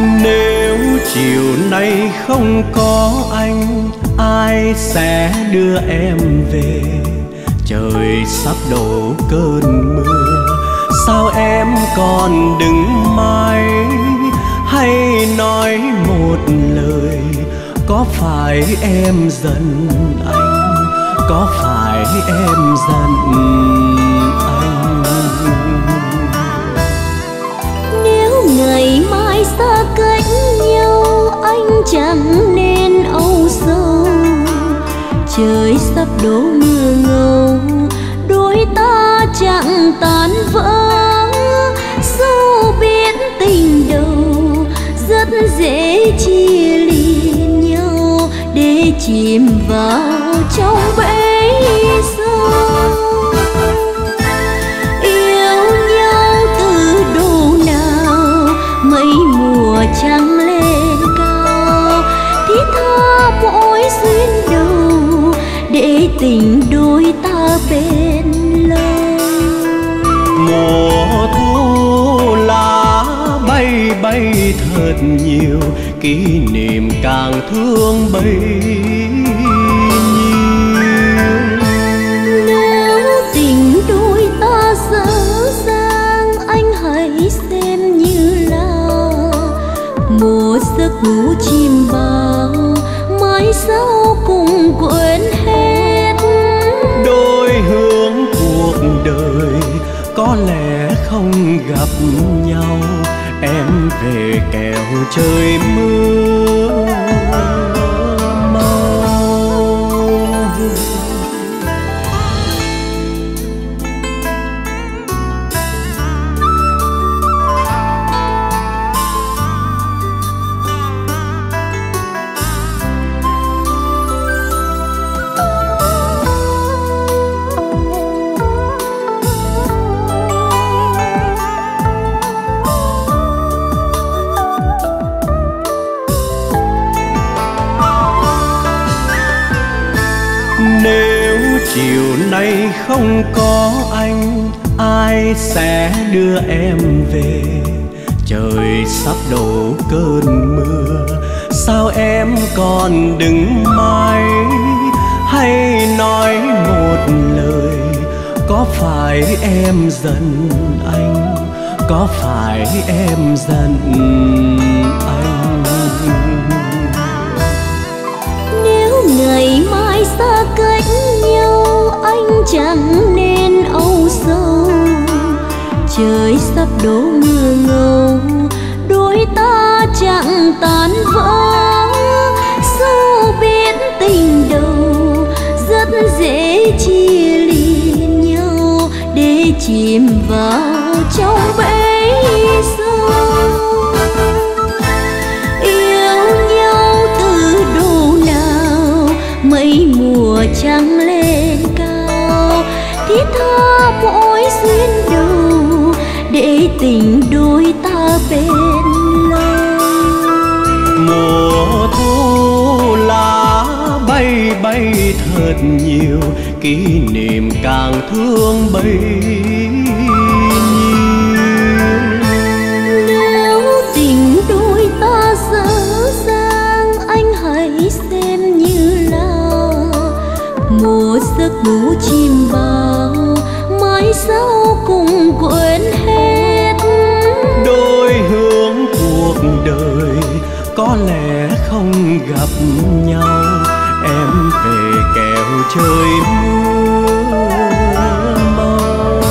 Nếu chiều nay không có anh, ai sẽ đưa em về? Trời sắp đổ cơn mưa, sao em còn đứng mãi? Hay nói một lời, có phải em giận anh? Có phải em giận anh? Nếu ngày mai xa cách nhau, anh chẳng nên âu sầu. Trời sắp đổ mưa ngâu, đôi ta chẳng tan vỡ. Dẫu biết tình đầu rất dễ chia ly nhau, để chìm vào trong bể sâu. Yêu nhau từ độ nào, mấy mùa trăng lên cao, thiết tha mỗi duyên đầu, để tình đôi ta bên lâu. Mùa thu lá bay bay thật nhiều, kỷ niệm càng thương bấy nhiêu. Nếu tình đôi ta dở dang, anh hãy xem như là một giấc ngủ chim bao, mai sau cùng quên hết. Đôi hướng cuộc đời có lẽ không gặp nhau, em về kẻo trời mưa mau. Nếu chiều nay không có anh, ai sẽ đưa em về? Trời sắp đổ cơn mưa, sao em còn đứng mãi? Hay nói một lời, có phải em giận anh? Có phải em giận anh? Nếu ngày mai xa cách nhau, anh chẳng nên âu sầu. Trời sắp đổ mưa ngâu, đôi ta chẳng tan vỡ. Dẫu biết tình đầu rất dễ chia ly nhau, để chìm vào trong bể sâu. Yêu nhau từ độ nào, mấy mùa trăng lên cao, thiết tha mỗi duyên đầu, để tình đôi ta bên lâu. Mùa thu lá bay bay thật nhiều, kỷ niệm càng thương bấy nhiêu. Nếu tình đôi ta dở dang, anh hãy xem như là một giấc ngủ chim bao, mai sau cùng quên hết. Đôi hướng cuộc đời có lẽ không gặp nhau, em về kẻo trời mưa mau.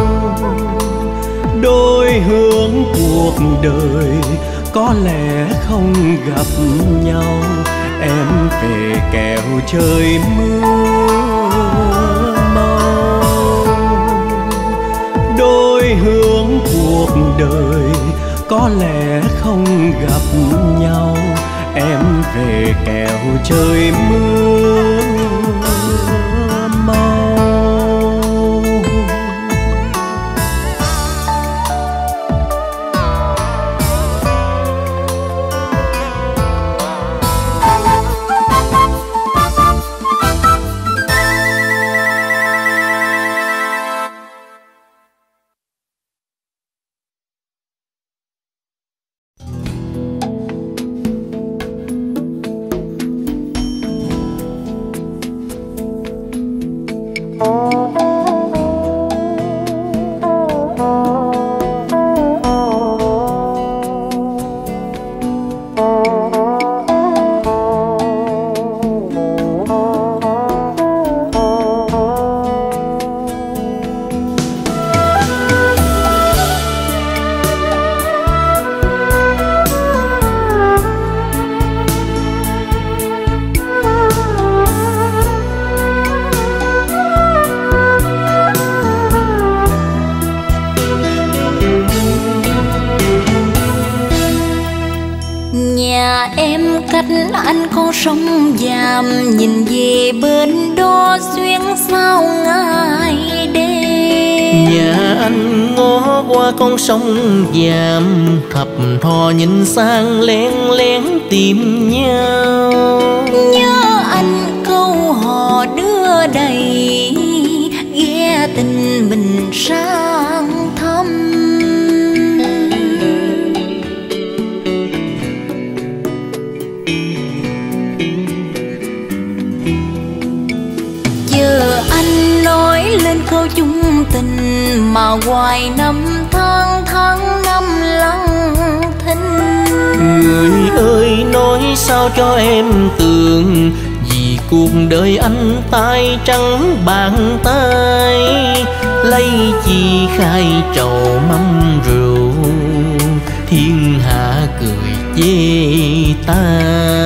Đôi hướng cuộc đời có lẽ không gặp nhau, em về kẻo trời mưa mau. Đôi hướng cuộc đời có lẽ không gặp nhau, em về kẻo trời mưa mau. em cách anh con sông Vàm, nhìn về bên đó xuyên sao ngày đêm. Nhà anh ngó qua con sông Vàm, thập thò nhìn sang lén lén tìm nhau. Nhớ anh câu hò đưa đầy, ghé tình mình sang thăm. Giờ anh nói lên câu chung tình, mà hoài năm tháng tháng năm lặng thinh. Người ơi nói sao cho em tường, vì cuộc đời anh tay trắng bàn tay. Lấy chi khai trầu mâm rượu, thiên hạ cười chê ta.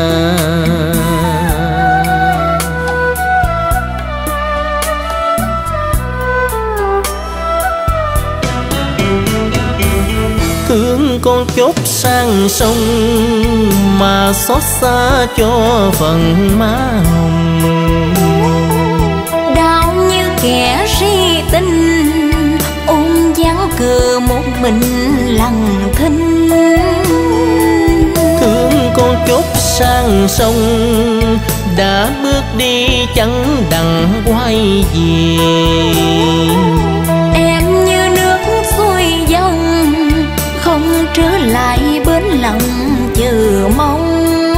Thương con chốt sang sông, mà xót xa cho phần má hồng. Đau như kẻ si tình, ôm vắng cờ một mình lặng thinh. Thương con chốt sang sông, đã bước đi chẳng đặng quay về. Em như nước xuôi dòng, không trở lại bến lòng chờ mong.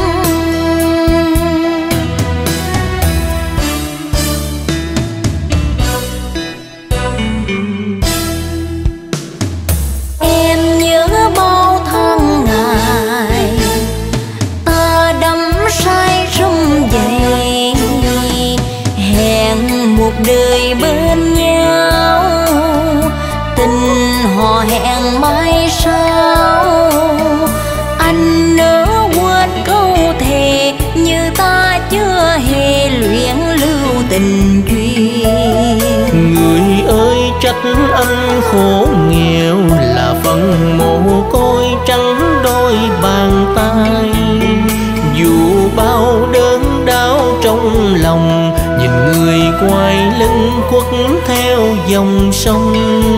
Em nhớ bao tháng ngày ta đắm say rung dậy, hẹn một đời bên nhau, tình hò hẹn mai sau. Anh nỡ quên câu thề, như ta chưa hề luyện lưu tình duyên. Người ơi trách anh khổ nghèo, là phần mồ côi trắng đôi bàn tay. Dù bao đớn đau trong lòng, nhìn người quay lưng khuất theo dòng sông.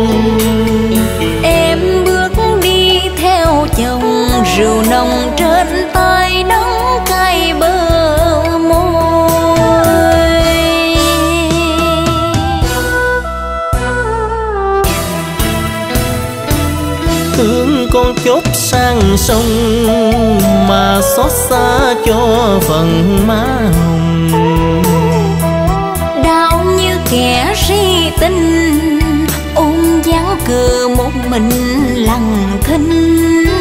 Em bước đi theo chồng, rượu nồng trên tay đắng cay bờ môi. Thương con chốt sang sông, mà xót xa cho phần má hồng. Đau như kẻ si tình, ôm vắng cờ một mình lặng thinh.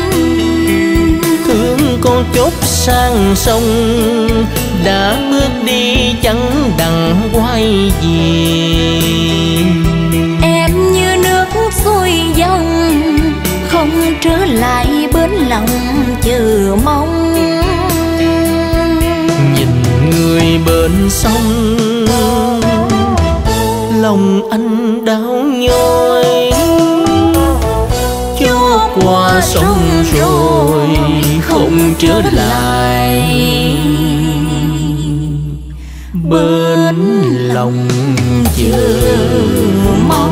Thương con chốt sang sông, đã bước đi chẳng đặng quay về. Em như nước xuôi dòng, không trở lại bến lòng chờ mong. Nhìn người bên sông, lòng anh đau nhói. Chúa qua sông rồi không trở lại bên lòng chờ mong.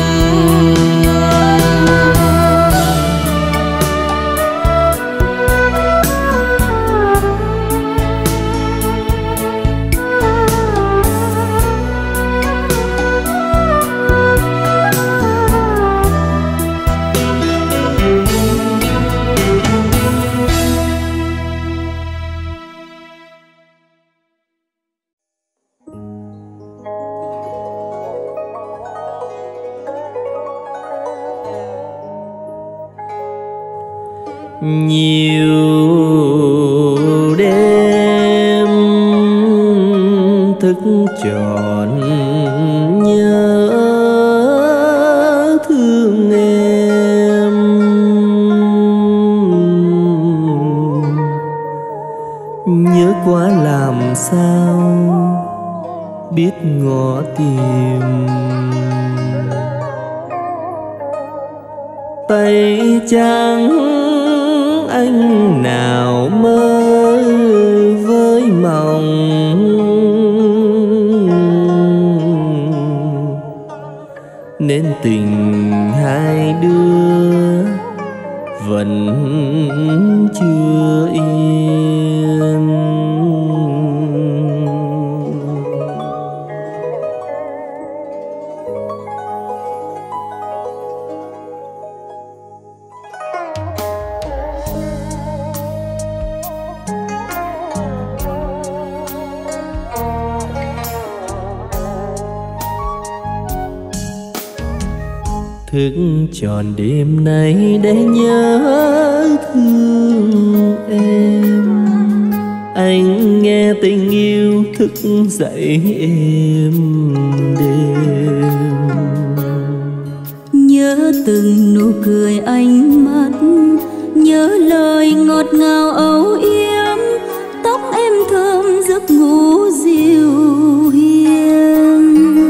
Nhiều đêm thức trọn nhớ thương em, nhớ quá làm sao biết ngỏ tìm. Tay trắng anh nào mơ tình hai đứa vẫn chưa yên. Thức tròn đêm nay để nhớ thương em, anh nghe tình yêu thức dậy êm đêm. Nhớ từng nụ cười ánh mắt, nhớ lời ngọt ngào âu yếm, tóc em thơm giấc ngủ dịu hiền.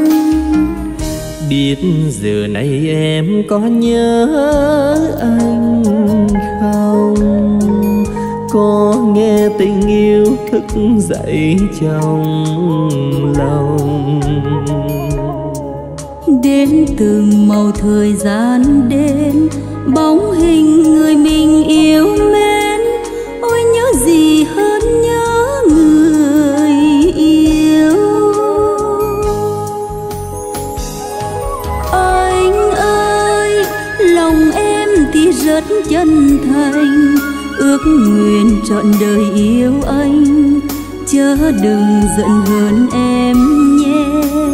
Biết giờ này em có nhớ anh không? Có nghe tình yêu thức dậy trong lòng. Đến từng màu thời gian đến, bóng hình người mình yêu mến, ôi nhớ gì hơn nhớ người yêu. Anh ơi, lòng em thì rất chân thành, ước nguyện trọn đời yêu anh, chớ đừng giận hờn em nhé.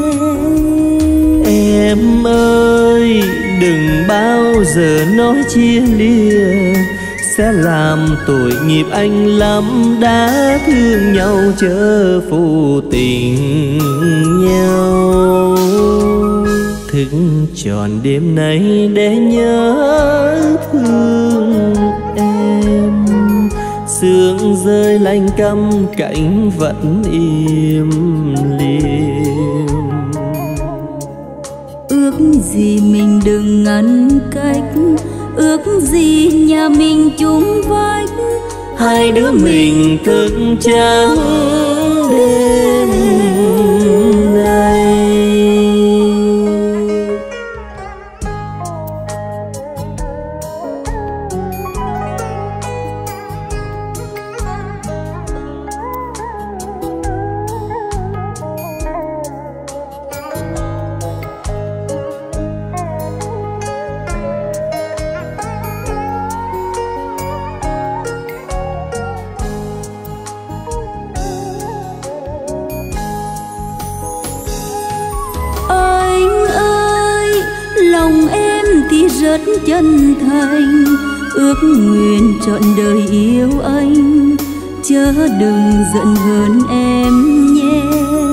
Em ơi, đừng bao giờ nói chia lìa, sẽ làm tội nghiệp anh lắm. Đã thương nhau chớ phụ tình nhau. Thức tròn đêm nay để nhớ thương em, sương rơi lạnh căm cảnh vẫn im lìm. Ước gì mình đừng ngăn cách, ước gì nhà mình chung vách, hai đứa mình thức trắng đêm nay. rất chân thành, ước nguyện trọn đời yêu anh, chớ đừng giận hờn em nhé.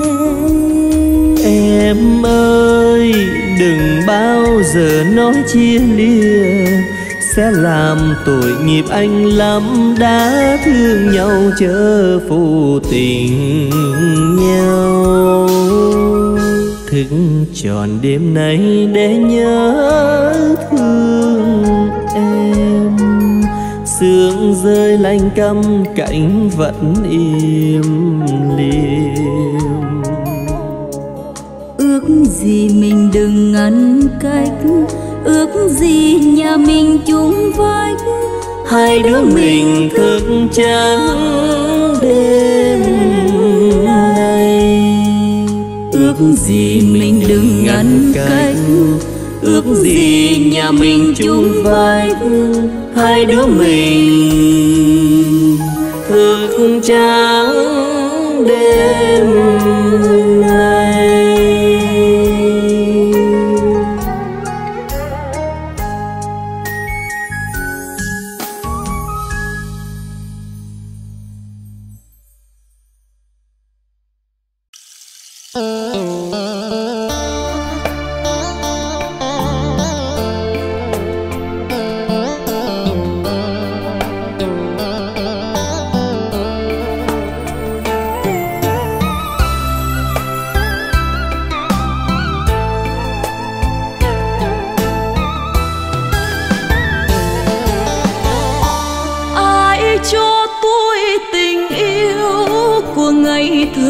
Em ơi, đừng bao giờ nói chia lìa, sẽ làm tội nghiệp anh lắm. Đã thương nhau chớ phụ tình nhau, thức tròn đêm nay để nhớ thương em. Sương rơi lạnh căm cảnh vẫn im lìm. Ước gì mình đừng ngăn cách, ước gì nhà mình chung vách, hai đứa mình thức trắng đêm nay. Ước gì mình đừng ngăn cách, ước gì nhà mình chung vách, hai đứa mình thức trắng đêm nay.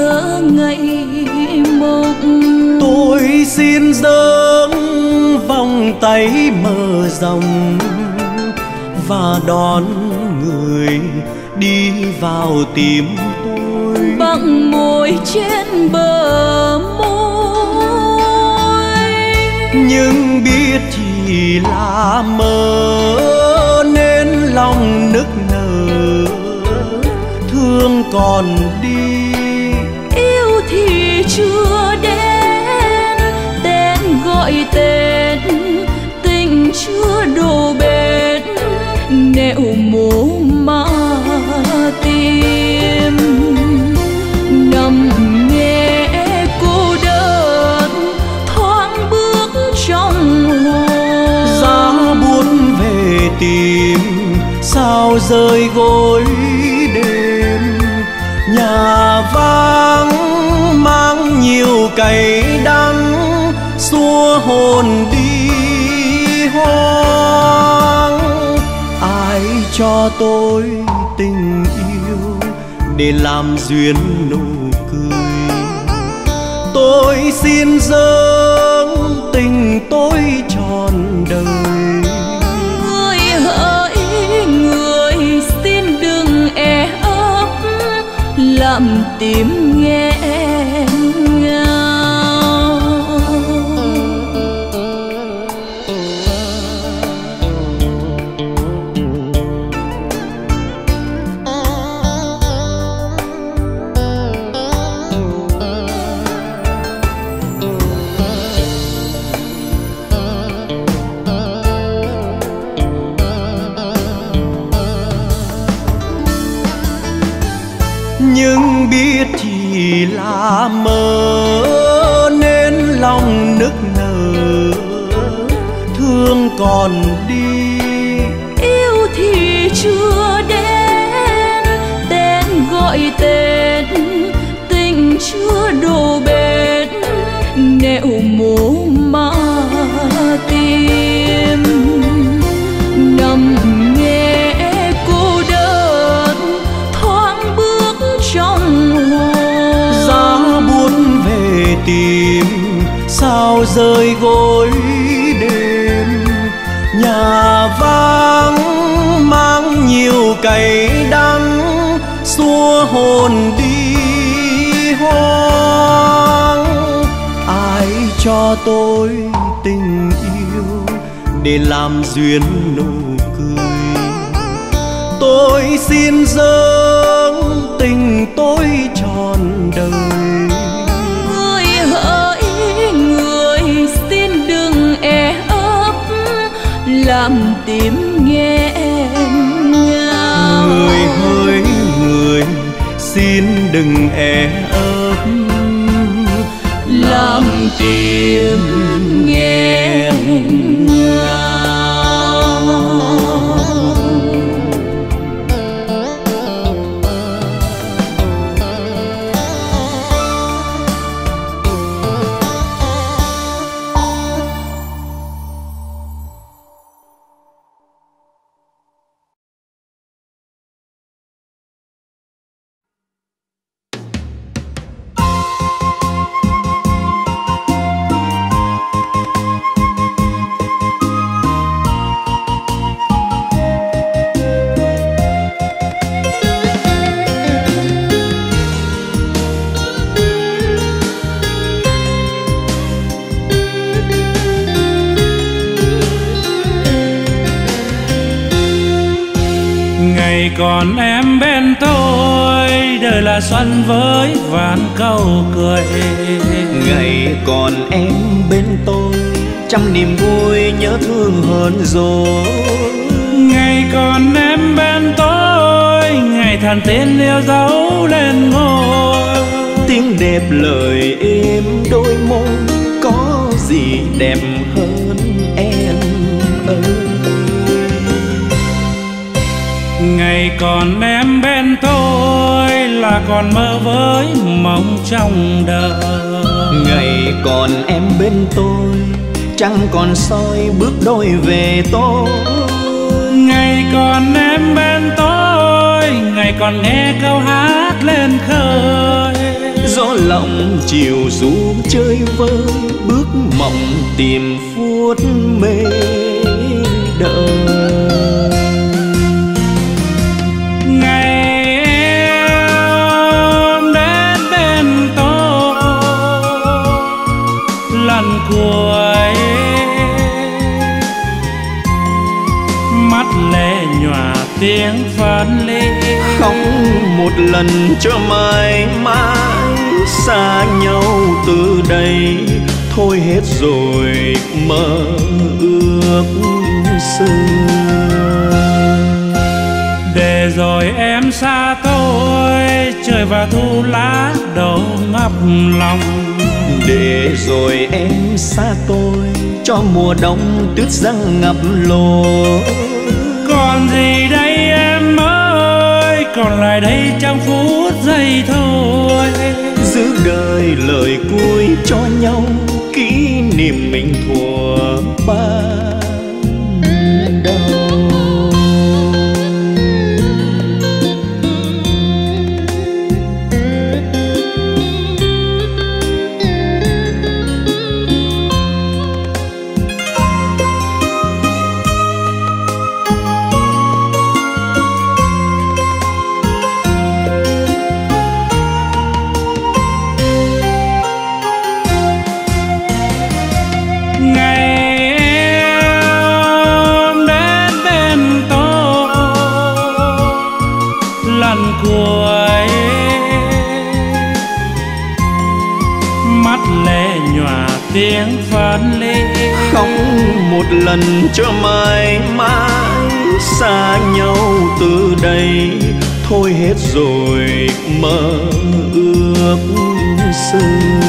Tôi xin dâng vòng tay mở rộng và đón người đi vào tim tôi bằng môi trên bờ môi. Nhưng biết chỉ là mơ nên lòng nức nở, thương còn đi yêu thì chưa đến, tên gọi tên tình chưa đổ bến, nẻo mồ mà tìm nằm nghe cô đơn thoáng bước trong hồn. giá buốt về tìm sao rơi gối đêm, nhà vắng mang nhiều cay đắng xua hồn đi hoang. Ai cho tôi tình yêu để làm duyên nụ cười, tôi xin dâng tình tôi trọn đời. Người hỡi người xin đừng e ấp làm tim nghẹn ngào. Nhưng biết chỉ là mơ nên lòng nức nở, thương còn đi Yêu thì chưa đến, tên gọi tên tình chưa đổ bến, nẻo mồ mà tìm nằm nghe cô đơn thoáng bước trong hồn. giá buốt về tìm sao rơi gối đêm, nhà vắng mang nhiều cay đắng xua hồn đi hoang. Ai cho tôi tình yêu để làm duyên nụ cười, tôi xin dâng tình tôi trọn đời. Người hỡi người xin đừng e ấp làm tim nghẹn ngào. Người hỡi người xin đừng e ấp làm tim nghẹn ngào. Còn em bên tôi, đời là xuân với vạn câu cười. Ngày còn em bên tôi, trăm niềm vui nhớ thương hơn rồi. Ngày còn em bên tôi, ngày thần tiên yêu dấu lên ngôi. Tiếng đẹp lời êm đôi môi, có gì đẹp hơn em ơi. Ngày còn em bên tôi là còn mơ với mong trong đời. Ngày còn em bên tôi, trăng còn soi bước đôi về tôi. Ngày còn em bên tôi, ngày còn nghe câu hát lên khơi. Gió lộng chiều ru chơi vơi, bước mộng tìm phút mê đời. Ngày em đến bên tôi lần cuối, mắt lệ nhòa tiếng phân ly, khóc một lần cho mãi mãi xa nhau từ đây. Thôi hết rồi mơ ước xưa, để rồi em xa tôi, trời và thu lá đổ ngập lòng. để rồi em xa tôi, cho mùa đông tuyết răng ngập lồ. Còn gì đây em ơi, còn lại đây trong phút giây thôi. Giữ đời lời cuối cho nhau, kỷ niệm mình thuở ban đầu. Cuối mắt lệ nhòa tiếng phân ly, khóc một lần cho mãi mãi xa nhau từ đây. Thôi hết rồi mơ ước xưa,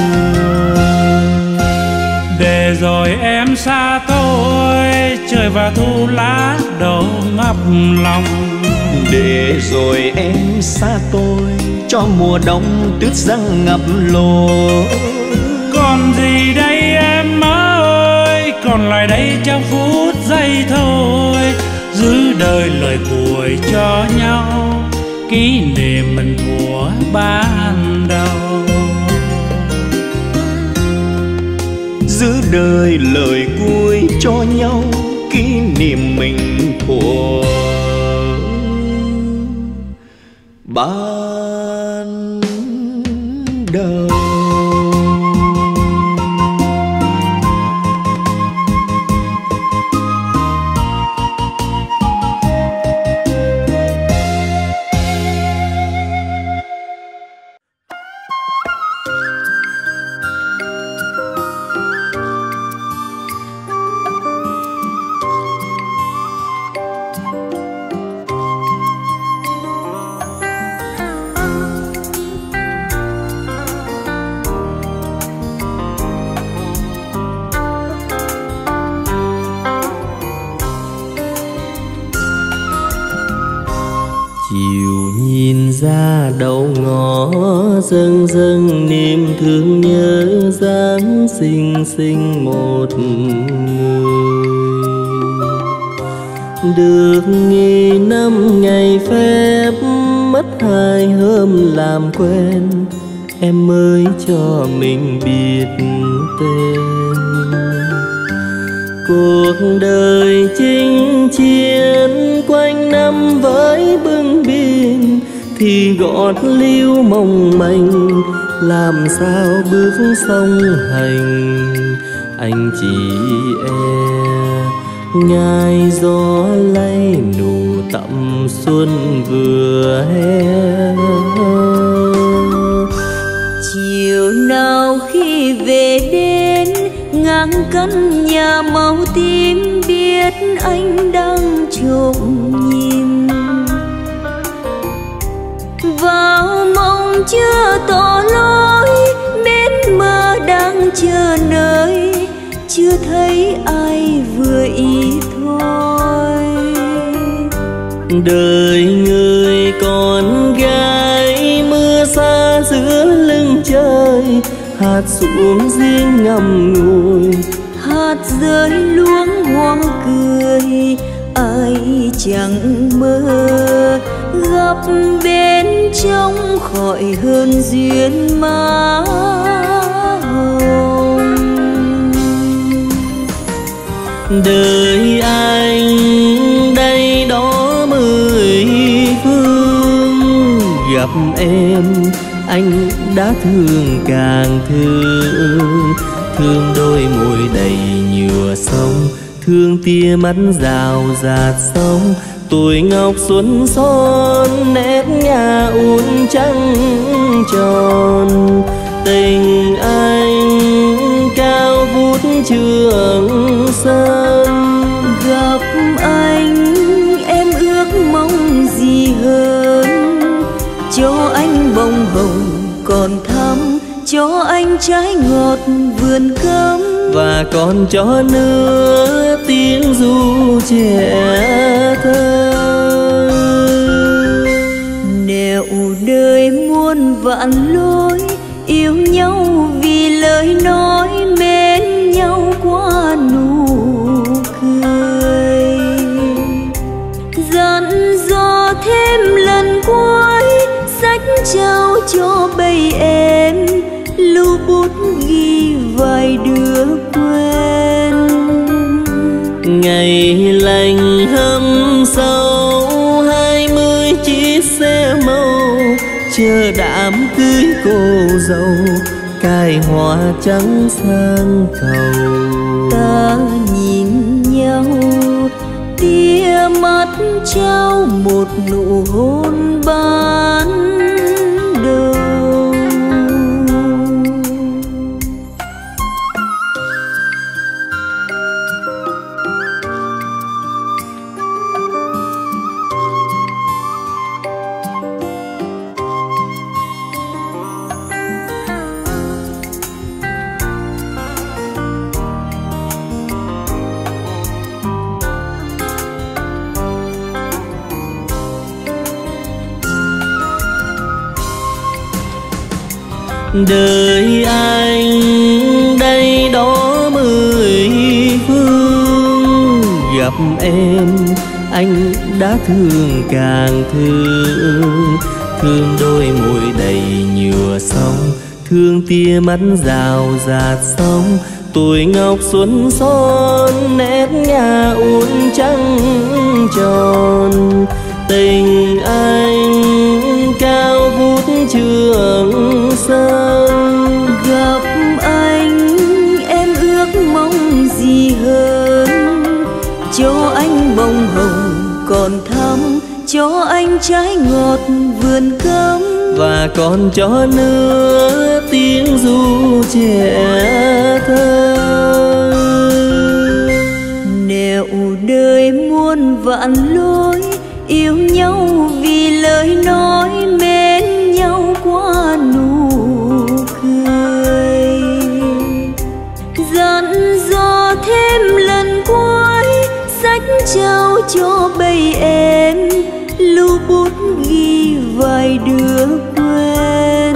để rồi em xa tôi, trời và thu lá đổ ngập lòng. để rồi em xa tôi, cho mùa đông tuyết răng ngập lồ. Còn gì đây em ơi, còn lại đây trong phút giây thôi. Giữ đời lời cuối cho nhau, kỷ niệm mình thuở ban đầu. Giữ đời lời cuối cho nhau, kỷ niệm mình thuở ban đầu. Ra đầu ngõ dâng dâng niềm thương nhớ dáng xinh xinh một người. Được nghỉ 5 ngày phép, mất 2 hôm làm quen, em mới cho mình biết tên. Cuộc đời chinh chiến quanh năm với bưng biên, thì gót lưu mong manh làm sao bước song hành. Anh chỉ nhai gió lay nụ tậm xuân vừa hè. Chiều nào khi về đến ngang căn nhà màu tím, biết anh đang trộm nhìn vào mong chưa tỏ lối. Mến mơ đang chờ nơi, chưa thấy ai vừa ý thôi. Đời người con gái mưa xa giữa lưng trời, hạt xuống riêng ngậm ngùi, hạt rơi luống hoa cười. Ai chẳng mơ gặp bên trong khỏi hơn duyên má hồng. Đời anh đây đó mười phương, gặp em anh đã thương càng thương. Thương đôi môi đầy nhựa sông, thương tia mắt rào rạt sóng. Tuổi ngọc xuân son nét nhà uốn trăng tròn. Tình anh cao vút trường sơn. Gặp anh em ước mong gì hơn, cho anh bông hồng còn thắm, cho anh trái ngọt vườn cấm, và còn cho nữa tiếng ru trẻ thơ. Nẻo đời muôn vạn lối, yêu nhau vì lời nói, mến nhau qua nụ cười. Dặn dò thêm lần cuối, sách trao cho bầy em, lưu bút ghi vài đứa quên. Ngày lành hâm sâu 20 chiếc xe màu, chờ đám cưới cô dâu, cài hoa trắng sang cầu. Ta nhìn nhau tia mắt trao một nụ hôn ban đầu. Đời anh đây đó mười phương, gặp em anh đã thương càng thương. Thương đôi môi đầy nhựa sóng, thương tia mắt rào rạt sóng. Tuổi ngọc xuân son nét nhà uốn trăng tròn. Tình anh cao vút trường sơn. Gặp anh em ước mong gì hơn, cho anh bông hồng còn thắm, cho anh trái ngọt vườn cấm, và còn cho nữa tiếng ru trẻ thơ. Nẻo đời muôn vạn lối, yêu nhau vì lời nói, mến nhau qua nụ cười. Dặn dò thêm lần cuối, sách trao cho bầy em, lưu bút ghi vài đứa quên.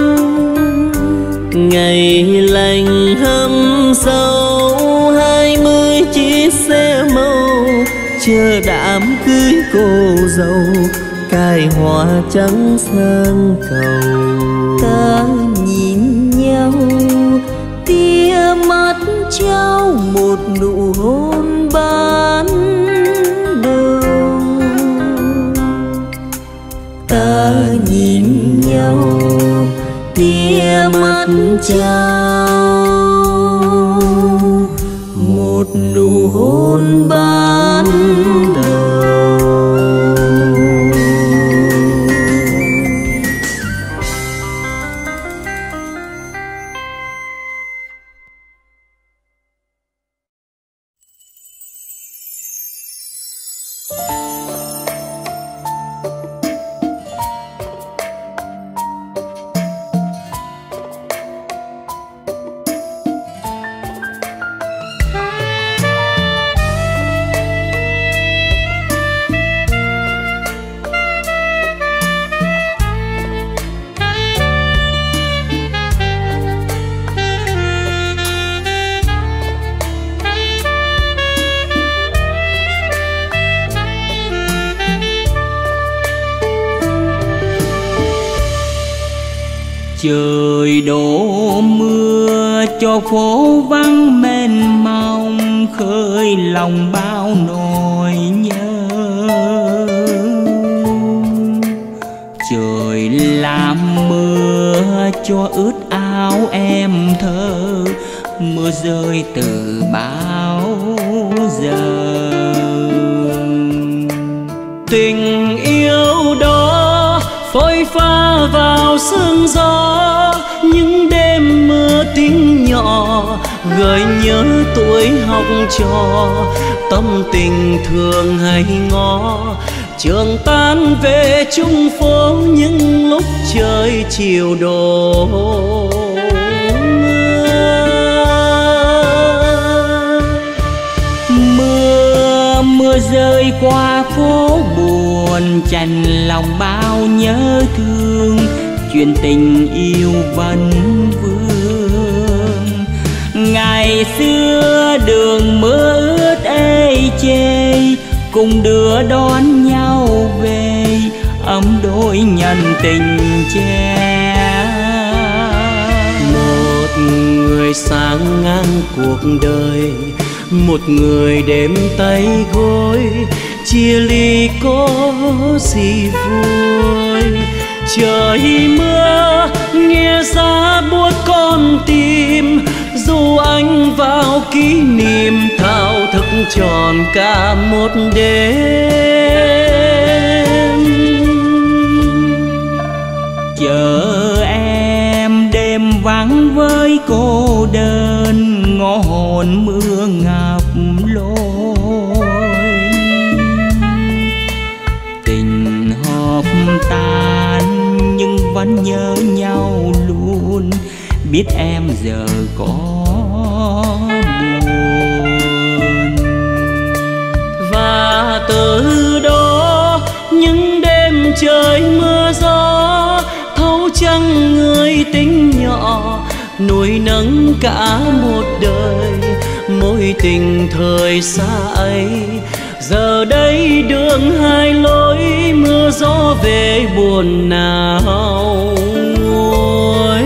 Ngày lành hâm sâu 20 chiếc xe màu, chờ đám cưới cô dâu, cài hoa trắng sang cầu. Ta nhìn nhau tia mắt trao một nụ hôn ban đầu. Ta nhìn nhau tia mắt trao một nụ hôn ban đầu. Trời đổ mưa cho phố vắng mênh mông, khơi lòng bao nỗi nhớ. Trời làm mưa cho ướt áo em thơ, mưa rơi từ bao giờ. Tình yêu đó phôi pha vào sương gió, những đêm mưa tiếng nhỏ gợi nhớ tuổi học trò. Tâm tình thường hay ngó trường tan về chung phố những lúc trời chiều đổ mưa. Mưa rơi qua phố buồn chạnh lòng bao nhớ thương, chuyện tình yêu vẫn vương. Ngày xưa đường mưa ướt ê chê, cùng đưa đón nhau về ấm đôi nhân tình che. Một người sáng ngang cuộc đời, một người đêm tay gối, chia ly có gì vui. Trời mưa nghe giá buốt con tim, dù anh vào kỷ niệm thao thức tròn cả một đêm. Chờ em đêm vắng với cô đơn, ngõ hồn mưa ngập lối. Tình hợp tan nhưng vẫn nhớ nhau luôn, biết em giờ có buồn. Và từ đó những đêm trời mưa gió, thấu trăng người tính nhỏ nuôi nấng cả một đời. Mối tình thời xa ấy giờ đây đường hai lối, mưa gió về buồn nào nguôi.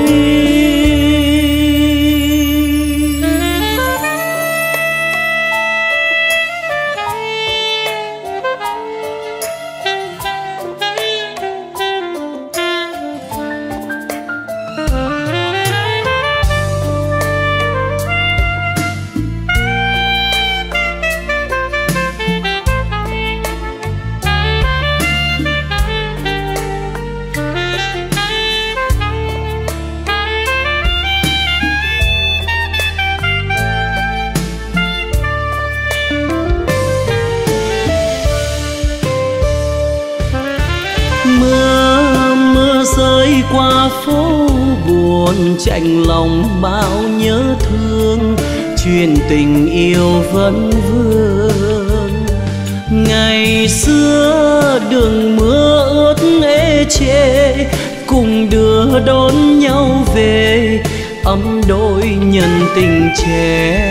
Mưa rơi qua phố buồn chạnh lòng bao nhớ thương, chuyện tình yêu vẫn vương. Ngày xưa đường mưa ướt ê chê, cùng đưa đón nhau về ấm đôi nhân tình trẻ.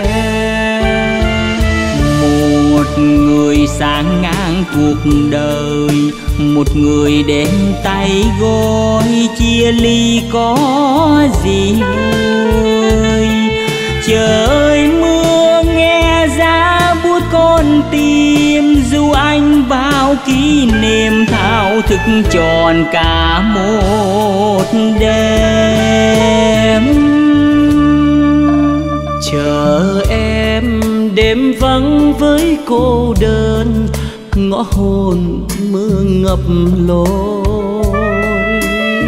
Một người sáng ngang cuộc đời, một người đến tay gối, chia ly có gì vui. Trời mưa nghe giá buốt con tim, dù anh vào kỷ niệm thao thức tròn cả một đêm. Chờ em đêm vắng với cô đơn, ngõ hồn mưa ngập lối.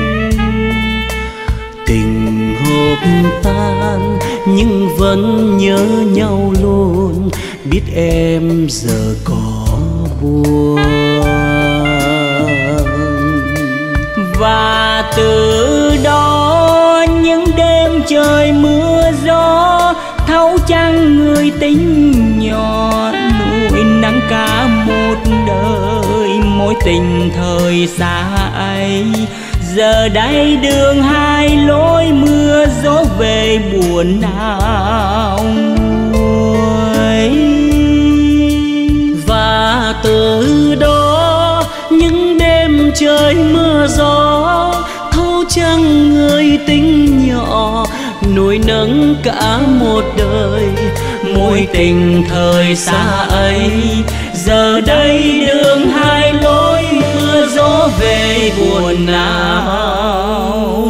Tình hộp tan nhưng vẫn nhớ nhau luôn, biết em giờ có buồn. Và từ đó những đêm trời mưa gió, thấu trăng người tính nhỏ nuôi nắng cả một đời. Mối tình thời xa ấy giờ đây đường hai lối, mưa gió về buồn nào nguôi. Và từ đó những đêm trời mưa gió, thấu trăng người tính nhỏ nuôi nấng cả một đời. Mối tình thời xa ấy giờ đây đường hai lối, mưa gió về buồn não.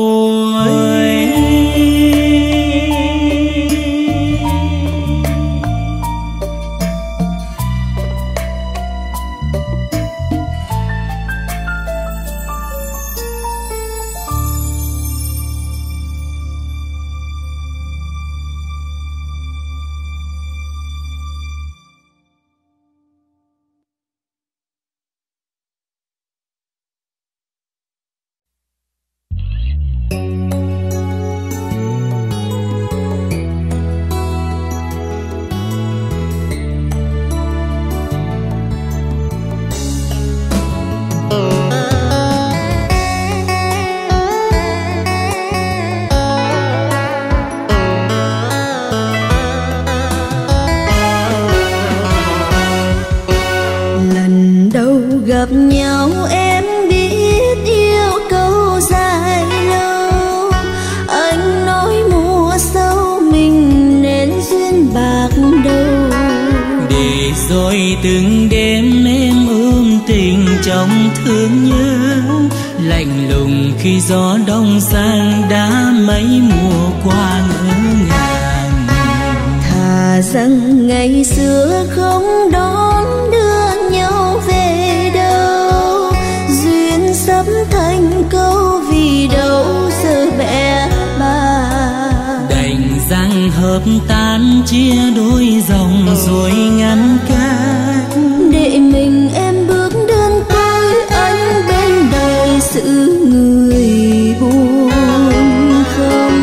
Gặp nhau em biết yêu câu dài lâu, anh nói mùa sau mình nên duyên bạc đầu. Để rồi từng đêm em ôm tình trong thương nhớ, lạnh lùng khi gió đông sang đã mấy mùa qua ngỡ ngàng. Thà rằng ngày xưa không đón đưa nhau về đâu, duyên sắp thành câu vì đâu giờ bẽ bàng. Đành rằng hợp tan chia đôi dòng rồi ngăn cách, để mình em bước đơn côi, anh bên đời sự người buồn không.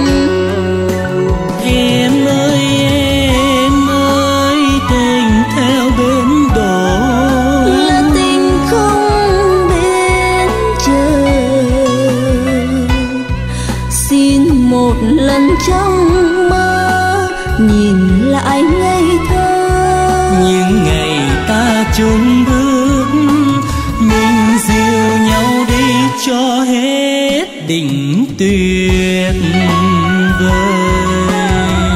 Em ơi tình theo bến đổ, là tình không bên chờ. Xin một lần trong mơ nhìn lại ngây thơ, những ngày ta chung bước, mình dìu nhau đi cho hết đỉnh tuyệt vời.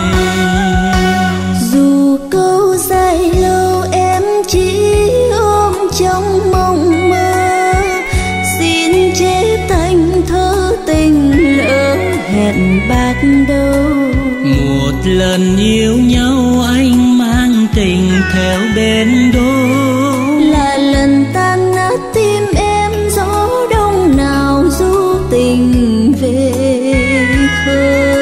Dù câu dài lâu em chỉ ôm trong mộng mơ, xin chép thành thơ tình lỡ hẹn bạc đầu. Một lần yêu nhau anh mang tình theo bên đôi, là lần tan nát tim em gió đông nào du tình về khơi.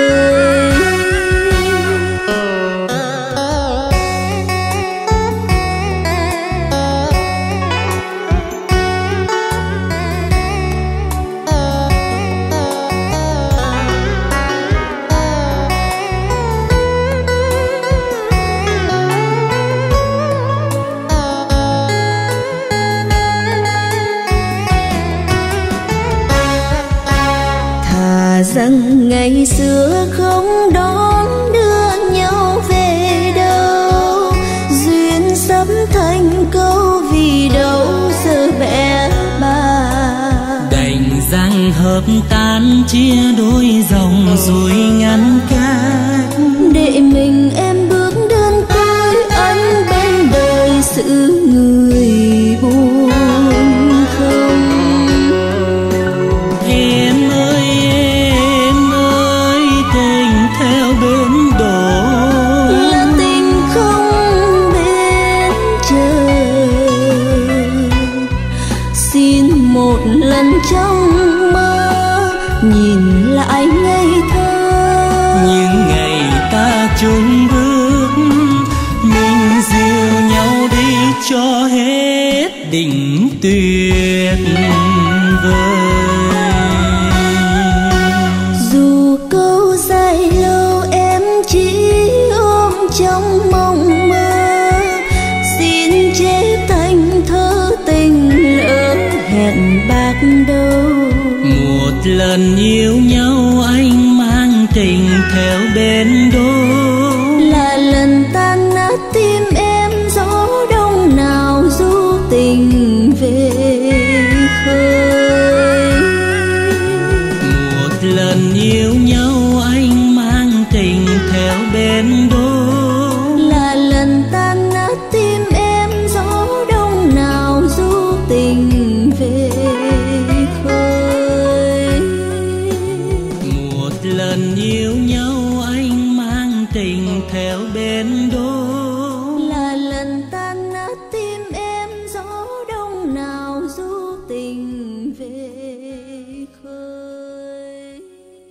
Rằng ngày xưa không đón đưa nhau về đâu, duyên sắp thành câu vì đâu giờ bẽ bàng. Đành rằng hợp tan chia đôi dòng rồi ngăn cách, để mình em bước đơn côi, anh bên đời sự người buồn không. Theo bến đổ, là tình không bên chờ. Xin một lần trong mơ nhìn lại ngây thơ, những ngày ta chung bước, mình dìu nhau đi cho hết đỉnh tuyệt vời. Dù câu dài lâu em chỉ ôm trong mộng mơ, xin chép thành thơ tình lỡ hẹn bạc đầu. Một lần yêu nhau anh mang tình theo bên đôi, là lần tan nát tim em gió đông nào du tình về khơi. một lần yêu nhau anh yêu nhau anh mang tình theo bên đôi. Là lần tan nát tim em gió đông nào du tình về khơi.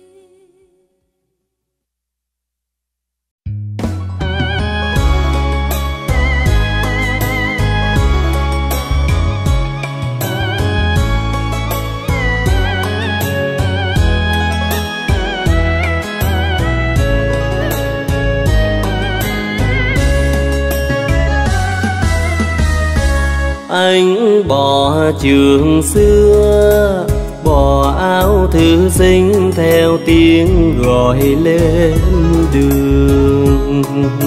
Anh bỏ trường xưa, bỏ áo thư sinh theo tiếng gọi lên đường.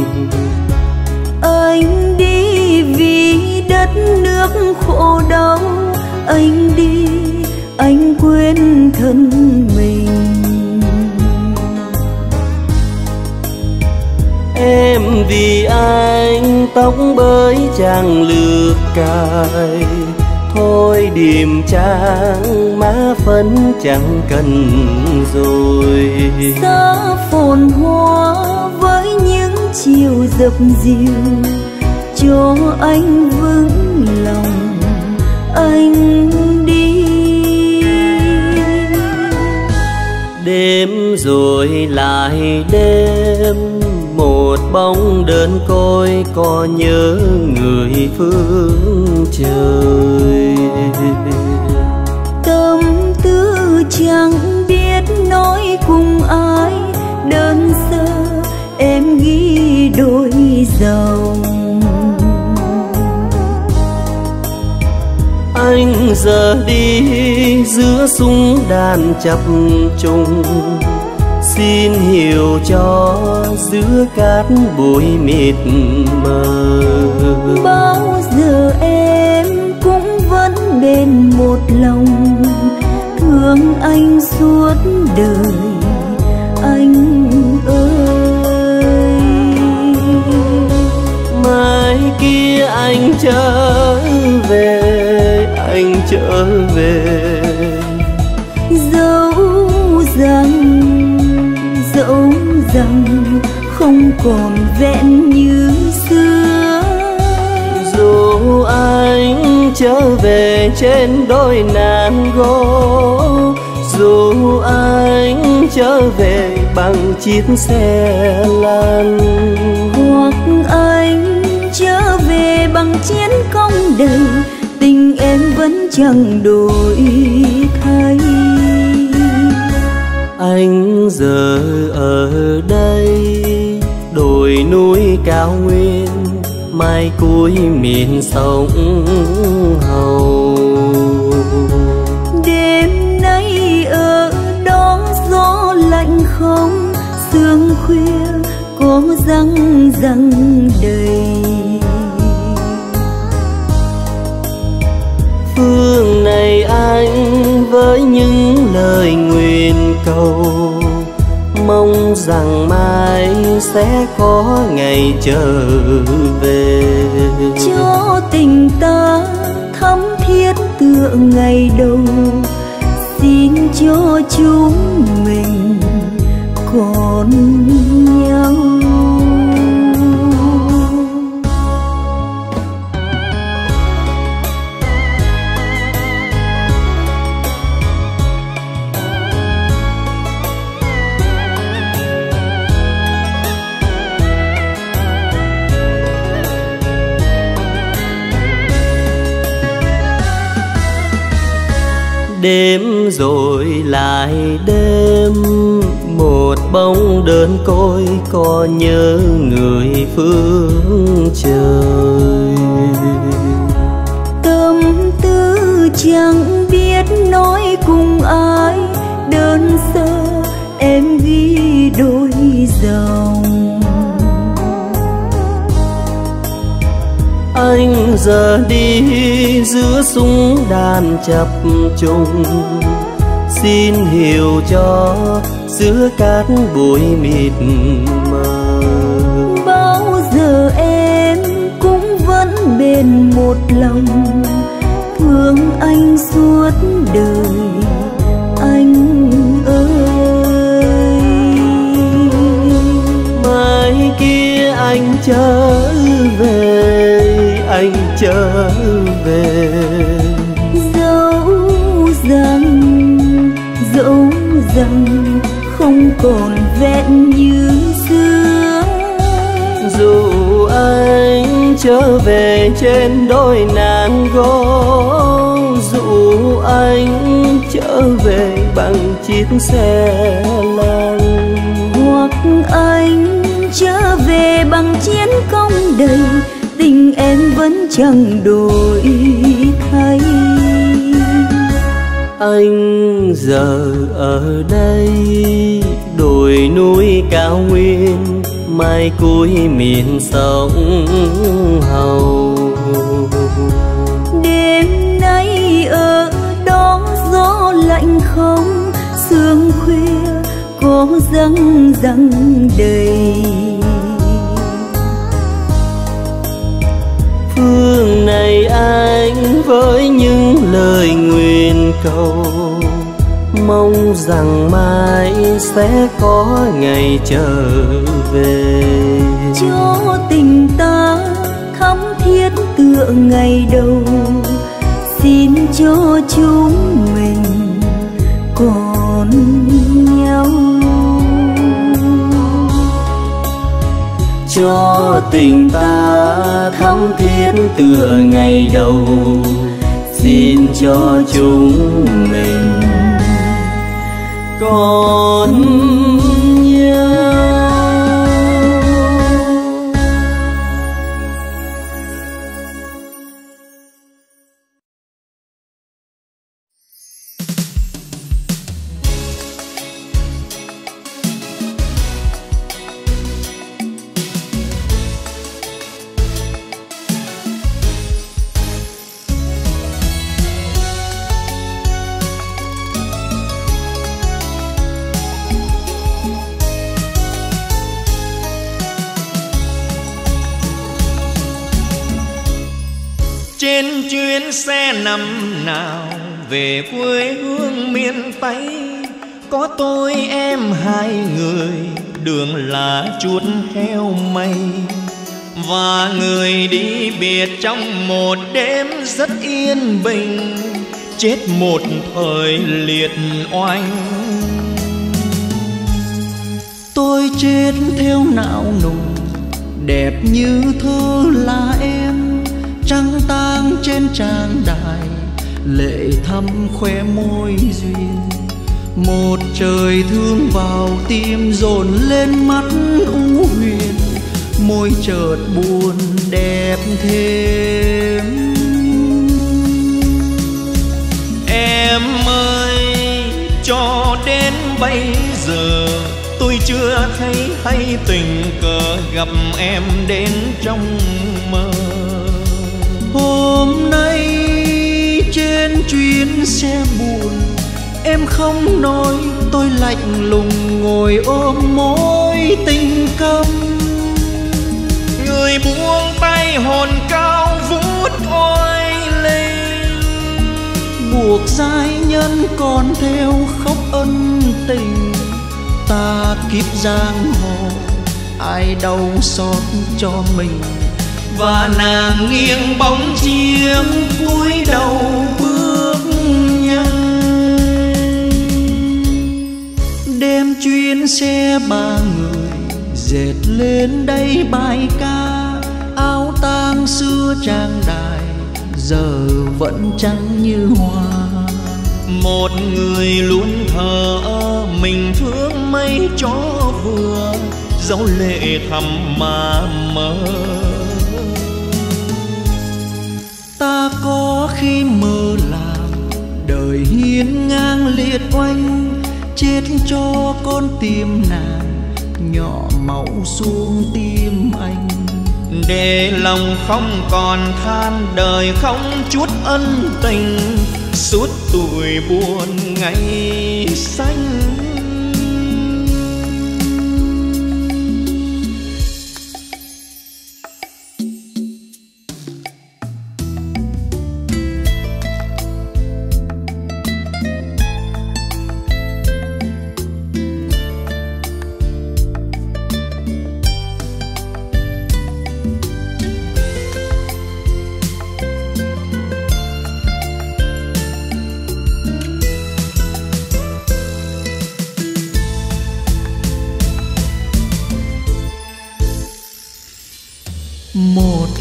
Anh đi vì đất nước khổ đau, anh đi anh quên thân mình. Em vì anh tóc bới chẳng lược cài, thôi điềm trang má phấn chẳng cần rồi. Gió phồn hoa với những chiều dập dìu, cho anh vững lòng anh đi. Đêm rồi lại đêm, một bóng đơn côi có nhớ người phương trời. Tâm tư chẳng biết nói cùng ai, đơn sơ em ghi đôi dòng. Anh giờ đi giữa súng đạn chập trùng, xin hiểu cho giữa cát bụi mịt mờ. Bao giờ em cũng vẫn bên một lòng, thương anh suốt đời anh ơi. Mai kia anh trở về, anh trở về. Dẫu rằng không còn vẹn như xưa. Dù anh trở về trên đôi nạn gỗ, dù anh trở về bằng chiếc xe lăn, hoặc anh trở về bằng chiến công đầy, tình em vẫn chẳng đổi thay. Anh giờ ở đây đồi núi cao nguyên, mai cuối miền sông Hầu. Đêm nay ở đó gió lạnh không, sương khuya có răng răng đầy. Phương này anh với những lời nguyện cầu, mong rằng mai sẽ có ngày trở về. Cho tình ta thắm thiết tựa ngày đầu, xin cho chúng mình còn nhau. Đêm rồi lại đêm, một bóng đơn côi có nhớ người phương trời. Tâm tư chẳng biết nói cùng ai, đơn sơ em ghi đôi dòng. Anh giờ đi giữa súng đạn chập trùng, xin hiểu cho giữa cát bụi mịt mờ. Bao giờ em cũng vẫn bên một lòng, thương anh suốt đời anh ơi. trở về. Dẫu rằng không còn vẹn như xưa, dù anh trở về trên đôi nàng gỗ, dù anh trở về bằng chiếc xe lăn, hoặc anh trở về bằng chiến công đầy, tình em vẫn chẳng đổi thay. Anh giờ ở đây đồi núi cao nguyên, mai cuối miền sông Hầu. Đêm nay ở đó gió lạnh không, sương khuya có răng đầy. Phương này anh với những lời nguyện cầu, mong rằng mai sẽ có ngày trở về. Cho tình ta thắm thiết tựa ngày đầu, xin cho chúng mình còn nhau. Cho tình ta thắm thiết tựa ngày đầu, xin cho chúng mình còn nhau. Trên chuyến xe năm nào về quê hương miền Tây, có tôi em hai người, đường là chuốt heo mây. Và người đi biệt trong một đêm rất yên bình, chết một thời liệt oanh. Tôi chết theo não nùng, đẹp như thơ là em, trăng tang trên trang đài, lệ thắm khoe môi duyên. Một trời thương vào tim dồn lên mắt u huyền, môi chợt buồn đẹp thêm. Em ơi, cho đến bây giờ tôi chưa thấy hay tình cờ gặp em đến trong mơ. Hôm nay trên chuyến xe buồn, em không nói, tôi lạnh lùng ngồi ôm mối tình câm. Người buông tay hồn cao vút oai lên, buộc giai nhân còn theo khóc ân tình. Ta kiếp giang hồ, ai đau xót cho mình. và nàng nghiêng bóng chiếc cúi đầu bước nhanh. Đêm chuyến xe ba người dệt lên đây bài ca, áo tang xưa trang đài giờ vẫn trắng như hoa. Một người luôn thờ ơ mình thương mấy chó vừa, dẫu lệ thầm mà mơ. Ta có khi mơ làm đời hiên ngang liệt oanh, chết cho con tim nàng nhỏ máu xuống tim anh. Để lòng không còn than, đời không chút ân tình, suốt tuổi buồn ngày xanh.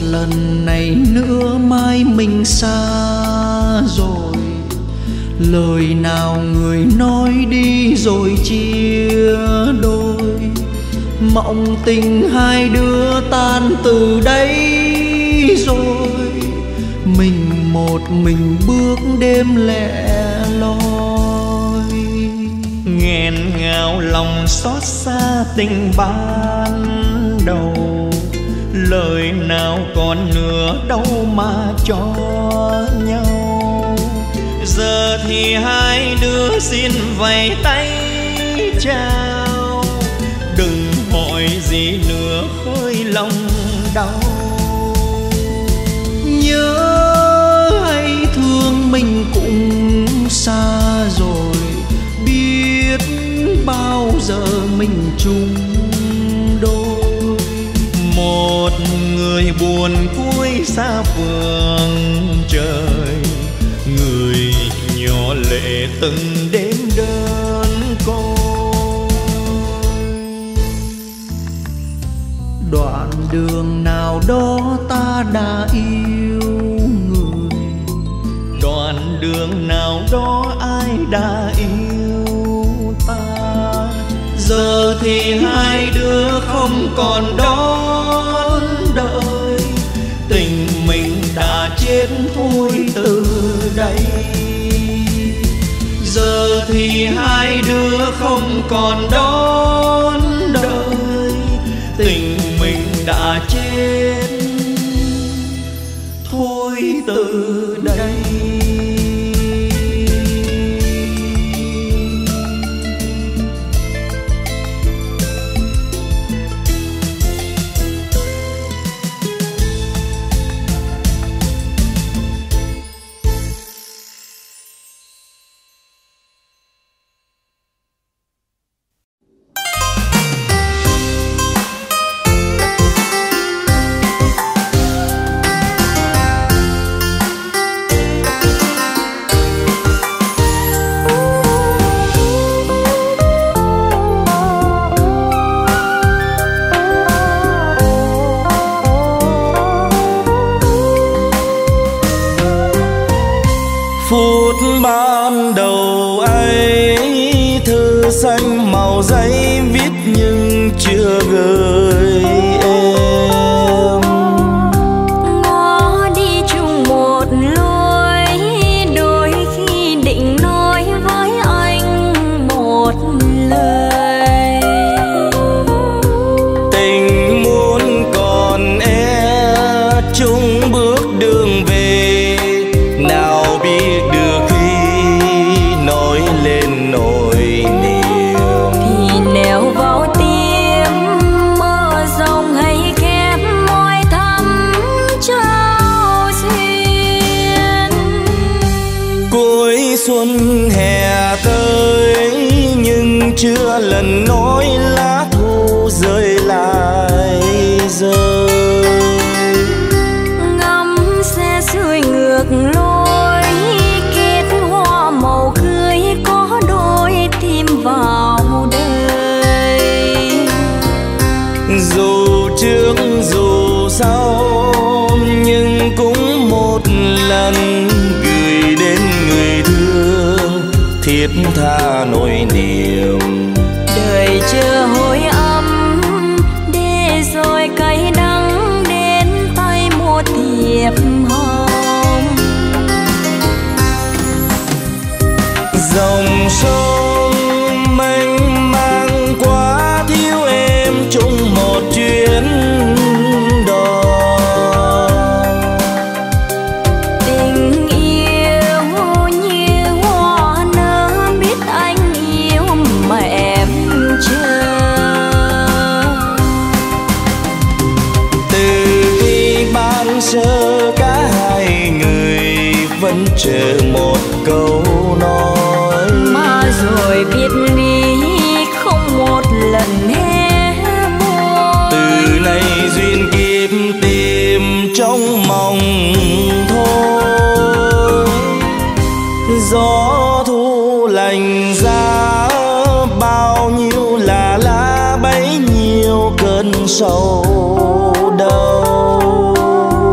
lần này nữa mai mình xa rồi. Lời nào người nói đi rồi chia đôi, mộng tình hai đứa tan từ đây rồi. Mình một mình bước đêm lẻ loi, nghẹn ngào lòng xót xa tình ban đầu. Lời nào còn nữa đâu mà cho nhau. Giờ thì hai đứa xin vẫy tay chào, đừng hỏi gì nữa khơi lòng đau. Nhớ hay thương mình cũng xa rồi, biết bao giờ mình chung đôi. Một người buồn cuối xa phương trời, người nhỏ lệ từng đêm đơn côi. Đoạn đường nào đó ta đã yêu người, đoạn đường nào đó ai đã yêu ta. Giờ thì hai đứa không còn đón đợi, tình mình đã chết thôi từ đây. Giờ thì hai đứa không còn đón đợi, tình mình đã chết thôi từ đây. Ban đầu ấy thư xanh màu giấy viết nhưng chưa gửi em. Ngó đi chung một lối, đôi khi định nói với anh một lời. Tình muốn còn chung bước đường về, nào biết được nói lên nỗi niềm. Thì nẻo vào tim mơ rồng hay khép môi thắm trao duyên. Cuối xuân hè tới nhưng chưa lần nói lá thu rơi lại rơi. Ngắm xe xuôi ngược lối, kết hoa màu cưới có đôi tim vào đời. Dù trước dù sau nhưng cũng một lần gửi đến người thương thiết tha nỗi niềm. Đời chờ hồi âm để rồi cay đắng đến tay một thiệp hồng. Dòng sông mênh mang quá thiếu em chung một chuyến đò. Tình yêu như hoa nở, biết anh yêu mà em chờ. Từ khi ban sơ cả hai người vẫn chờ một câu nói, Mà rồi biệt ly không một lần hé môi. từ nay duyên kiếp tìm trong mong thôi. Gió thu lành giá bao nhiêu là lá bấy nhiêu cơn sầu đau.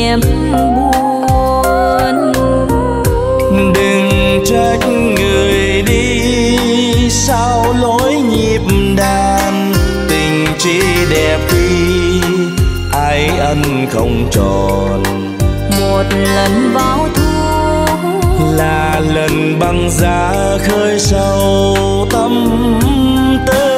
niềm buồn. Đừng trách người đi sao lối nhịp đàn, tình chỉ đẹp khi ai ân không tròn. Một lần vào thu là lần băng giá khơi sâu tâm tư.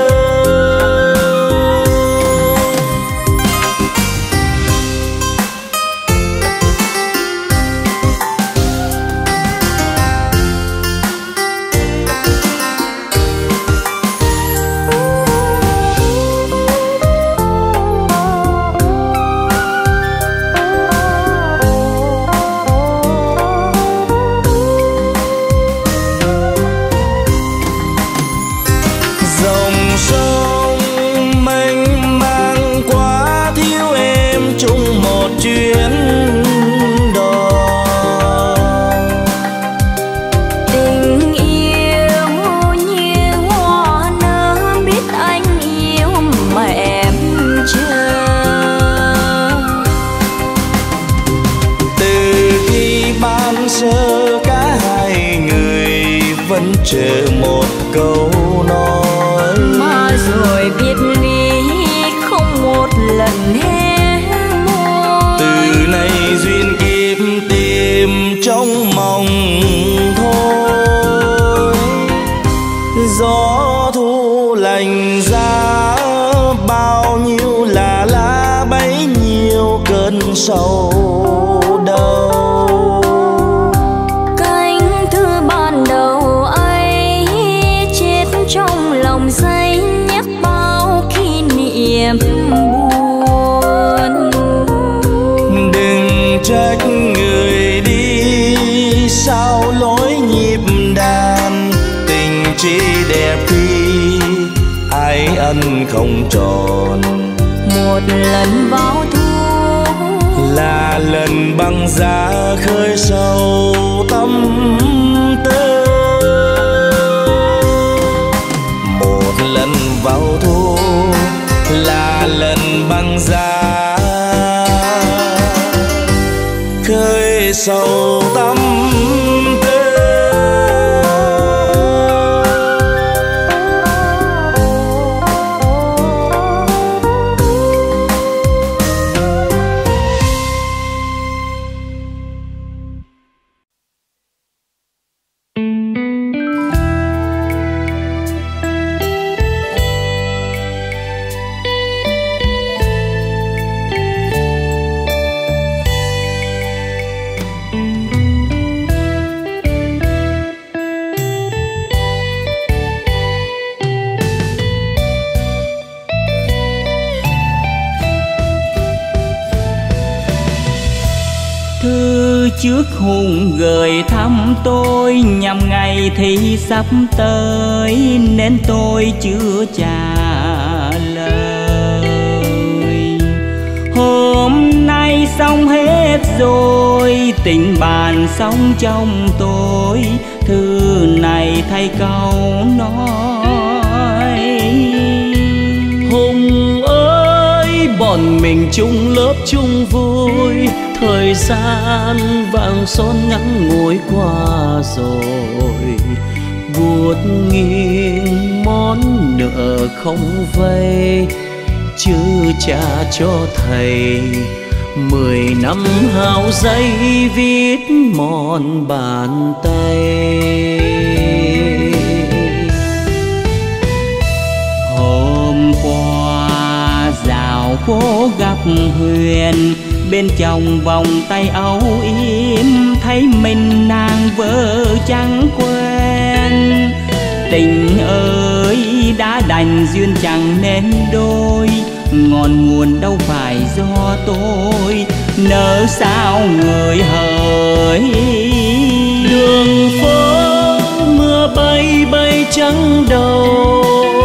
Chờ một câu nói mà rồi biệt ly không một lần hé môi. Từ nay duyên kiếp tìm trong mộng thôi. Gió thu lành giá bao nhiêu là lá bấy nhiêu cơn sầu đau. Giấy nhắc bao kỷ niệm buồn. Đừng trách người đi sao lối nhịp đàn, tình chỉ đẹp khi ai ân không tròn. Một lần vào thu là lần băng giá khơi sâu tâm tư. Lần vào thu là lần băng giá khơi sâu tâm tư. Trước hùng gửi thăm tôi nhằm ngày thì sắp tới nên tôi chưa trả lời. Hôm nay xong hết rồi, tình bạn xong trong tôi, thư này thay câu nói. Hùng ơi, bọn mình chung lớp chung vui, thời gian vàng son ngắn ngồi qua rồi. Buốt nghiêng món nợ không vay, chứ trả cho thầy 10 năm hao giấy viết mòn bàn tay. Hôm qua dạo phố gặp Huyền, bên trong vòng tay âu yếm thấy mình nàng vợ chẳng quen. Tình ơi đã đành duyên chẳng nên đôi, ngọn nguồn đâu phải do tôi, nỡ sao người hỡi. Đường phố mưa bay bay trắng đầu,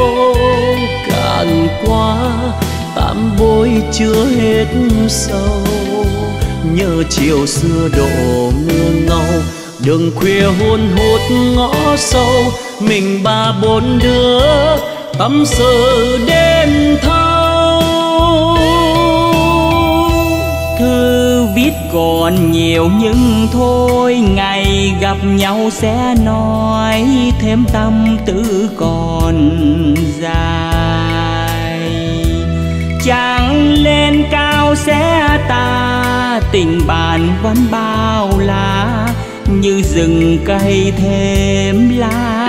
cạn qua tạm bôi chưa hết sâu. Nhớ chiều xưa đổ mưa ngâu, đường khuya hôn hút ngõ sâu. Mình ba bốn đứa tâm sự đêm thâu. Thư viết ít còn nhiều nhưng thôi, ngày gặp nhau sẽ nói thêm tâm tư còn dài. Chẳng lên cao sẽ ta, tình bạn vẫn bao la, như rừng cây thêm lá.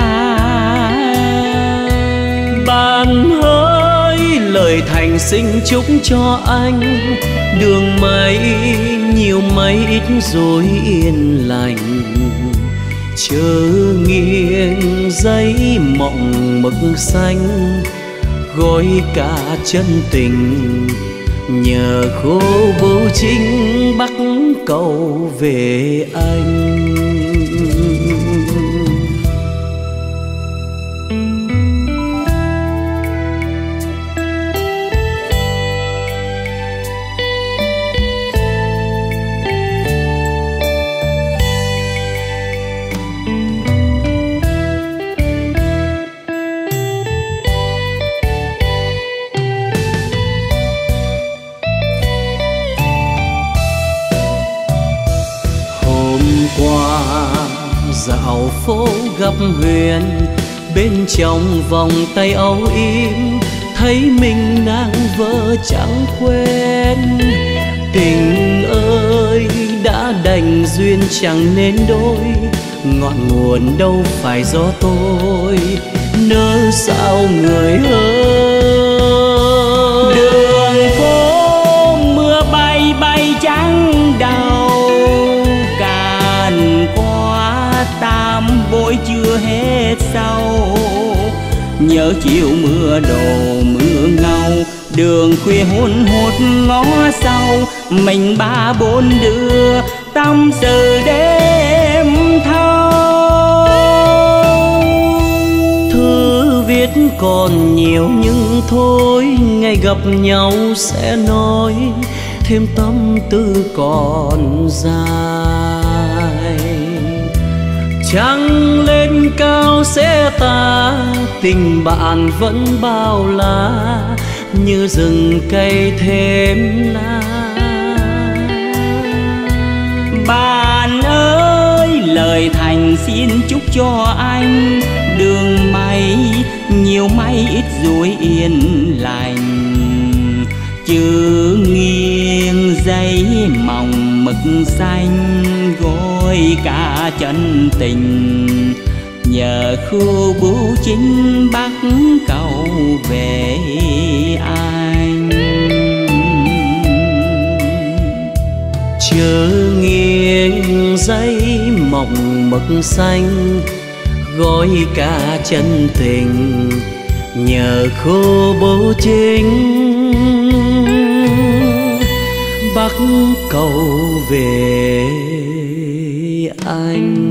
Bạn hỡi lời thành xin chúc cho anh, đường mây nhiều mây ít rồi yên lành. Chớ nghiêng giấy mộng mực xanh, gói cả chân tình nhờ khô bố chính bắc cầu về anh. Dạo phố gặp Huyền, bên trong vòng tay âu yếm, thấy mình nàng vợ chẳng quen. Tình ơi đã đành duyên chẳng nên đôi, ngọn nguồn đâu phải do tôi, nỡ sao người ơi. Đường phố mưa bay bay trắng đầu, càn qua tam bội chưa hết sau. Nhớ chiều mưa đồ mưa ngâu, đường khuya hôn hút ngó sau. Mình ba bốn đứa tâm sự đêm thâu. Thư viết còn nhiều nhưng thôi, ngày gặp nhau sẽ nói thêm tâm tư còn dài. Trăng lên cao sẽ ta, tình bạn vẫn bao la, như rừng cây thêm lá. Bạn ơi lời thành xin chúc cho anh, đường mây nhiều mây ít ruồi yên lành. Chữ nghiêng giấy mỏng mực xanh, gói cả chân tình nhờ khu bưu chính bắc cầu về anh. Chớ nghiêng giấy mỏng mực xanh, gói cả chân tình nhờ khu bưu chính bắc cầu về anh.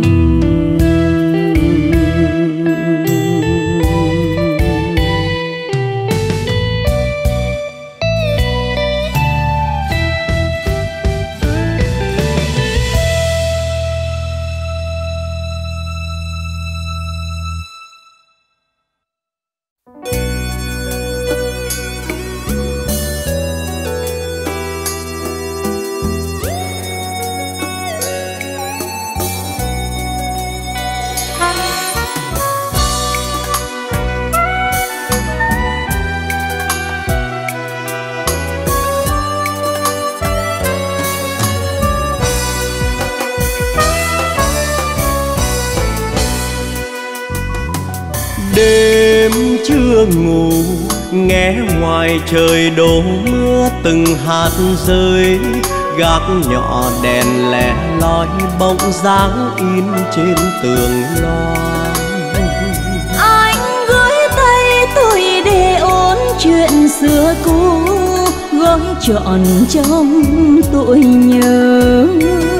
Đêm chưa ngủ, nghe ngoài trời đổ mưa từng hạt rơi. Gác nhỏ đèn lẻ loi, bóng dáng in trên tường loa. Anh gửi tay tôi để ôn chuyện xưa cũ, gói trọn trong tôi nhớ.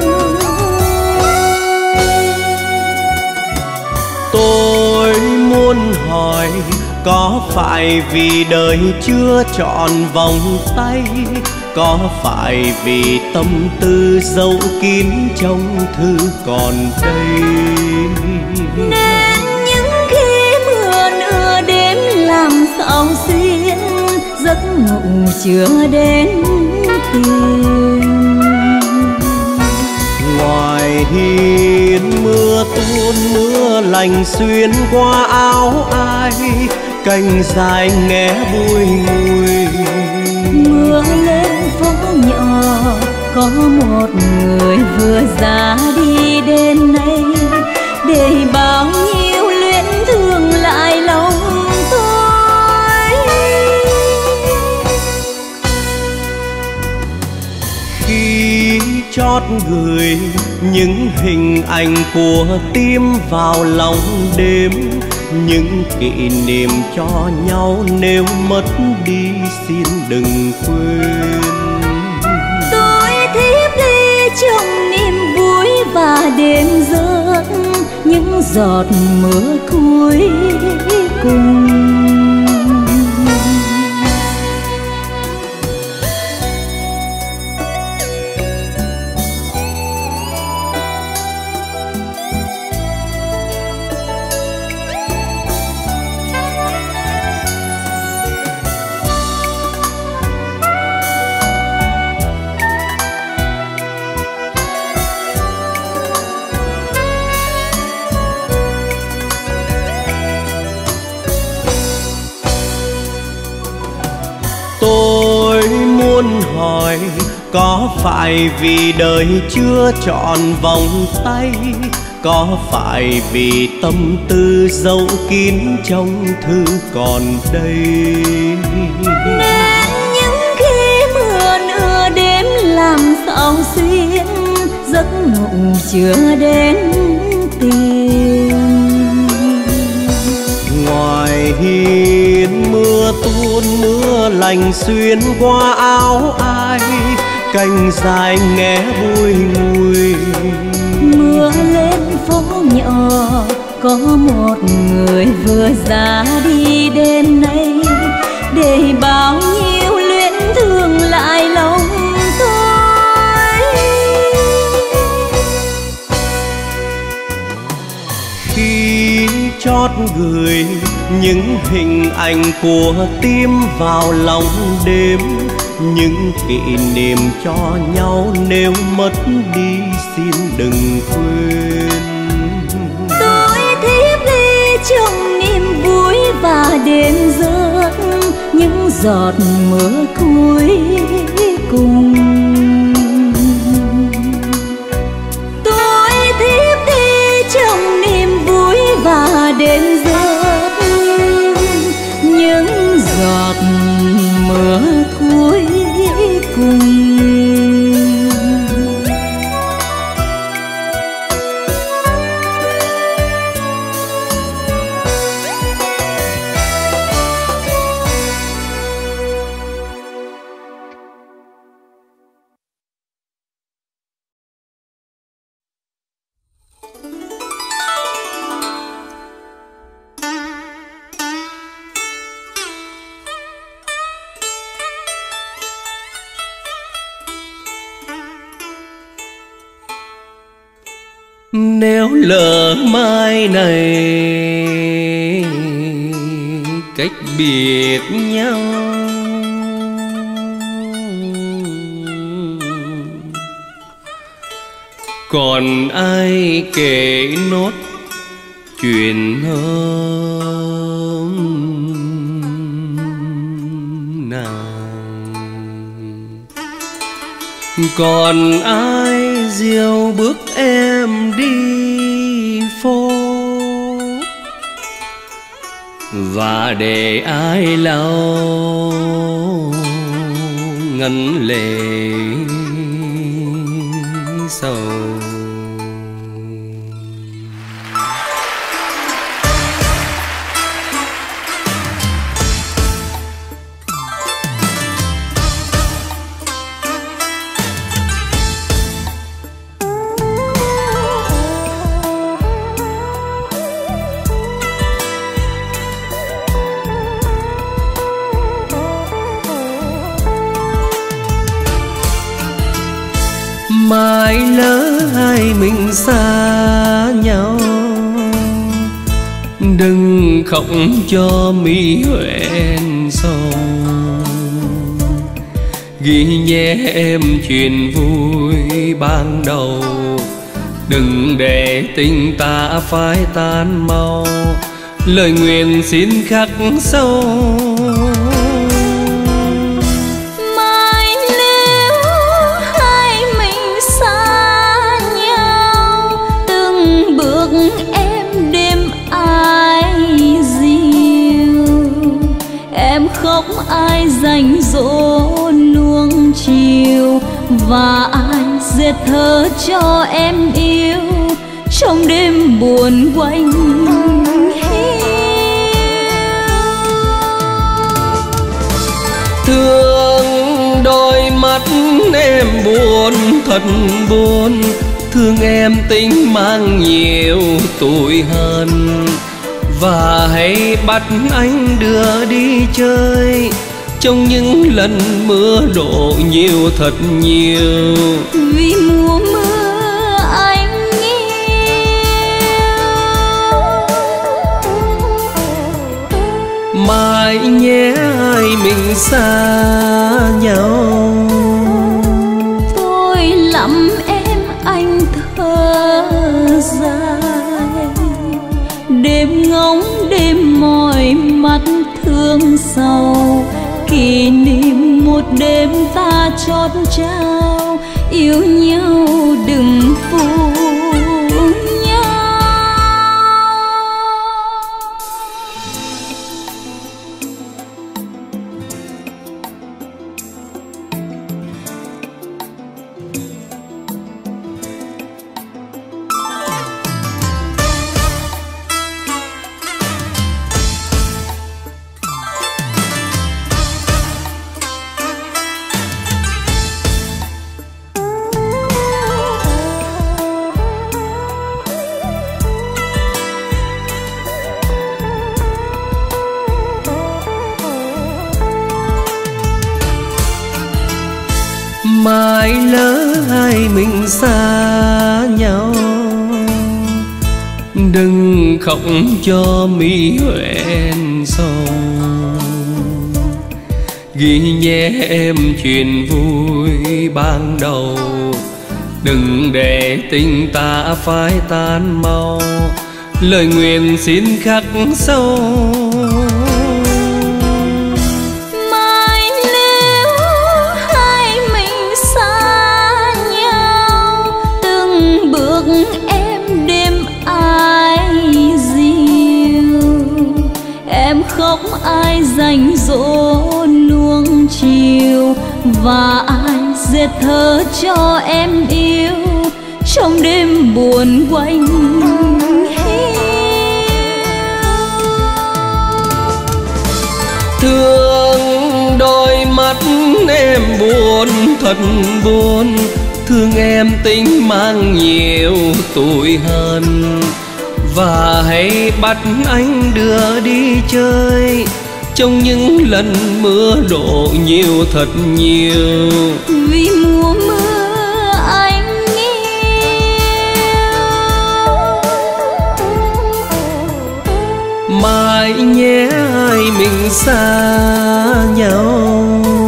Tôi muốn hỏi, có phải vì đời chưa trọn vòng tay, có phải vì tâm tư dấu kín trong thư còn đây, nên những khi mưa nửa đêm làm sao xuyên, giấc ngủ chưa đến tìm. hiên mưa tuôn mưa lành xuyên qua áo ai, cành dài nghe bùi ngùi. Mưa lên phố nhỏ có một người vừa ra đi đêm nay, để bao nhiêu luyến thương lại lòng tôi. Khi chót gửi những hình ảnh của tim vào lòng đêm, những kỷ niệm cho nhau nếu mất đi xin đừng quên. Tôi thiếp đi trong niềm vui và đêm giấc, những giọt mưa cuối cùng. Tôi muốn hỏi có phải vì đời chưa trọn vòng tay, có phải vì tâm tư dấu kín trong thư còn đây. Nên những khi mưa nửa đêm làm sao xuyên, giấc ngủ chưa đến tìm. Ngoài hiên mưa tuôn mưa lành xuyên qua áo ai, cành dài nghe bùi ngùi. Mưa lên phố nhỏ có một người vừa ra đi đêm nay, để bao nhiêu luyến thương lại lòng tôi. Khi chót gửi những hình ảnh của tim vào lòng đêm, những kỷ niệm cho nhau nếu mất đi xin đừng quên. Tôi thiếp đi trong niềm vui và đêm giấc, những giọt mưa cuối cùng. Tôi thiếp đi trong niềm vui và đêm giấc, những giọt mưa cuối cùng. Nếu lỡ mai này cách biệt nhau, còn ai kể nốt chuyện hôm nào, còn ai dìu bước em đi phố, và để ai lau ngấn lệ sầu. Mai lỡ hai mình xa nhau, đừng khóc cho mi hoen sầu. Ghi nhé em chuyện vui ban đầu, đừng để tình ta phai tan mau, lời nguyện xin khắc sâu. Mai nếu hai mình xa nhau, từng bước em đêm ai dìu, em khóc ai rảnh rỗi nuông chiều, và ai dệt thơ cho em yêu trong đêm buồn quanh hiu. Thương đôi mắt em buồn thật buồn, thương em tình mang nhiều tuổi hơn, và hãy bắt anh đưa đi chơi trong những lần mưa đổ nhiều thật nhiều. Vì mùa mưa anh yêu, mai nhé hai mình xa nhau. tôi lắm em anh thơ dài, đêm ngóng đêm mỏi mắt thương sầu, kỷ niệm một đêm ta chót trao, yêu nhau đừng phụ nhau. Mai lỡ hai mình xa nhau, đừng khóc cho mi hoen sầu, ghi nhé em chuyện vui ban đầu, đừng để tình ta phai tan mau, lời nguyện xin khắc sâu. Em đêm ai dìu, em khóc ai rảnh rỗ nuông chiều, và ai dệt thơ cho em yêu trong đêm buồn quanh hiu. Thương đôi mắt em buồn thật buồn, thương em tình mang nhiều tuổi hơn, và hãy bắt anh đưa đi chơi trong những lần mưa đổ nhiều thật nhiều. Vì mùa mưa anh yêu, mai nhé hai mình xa nhau.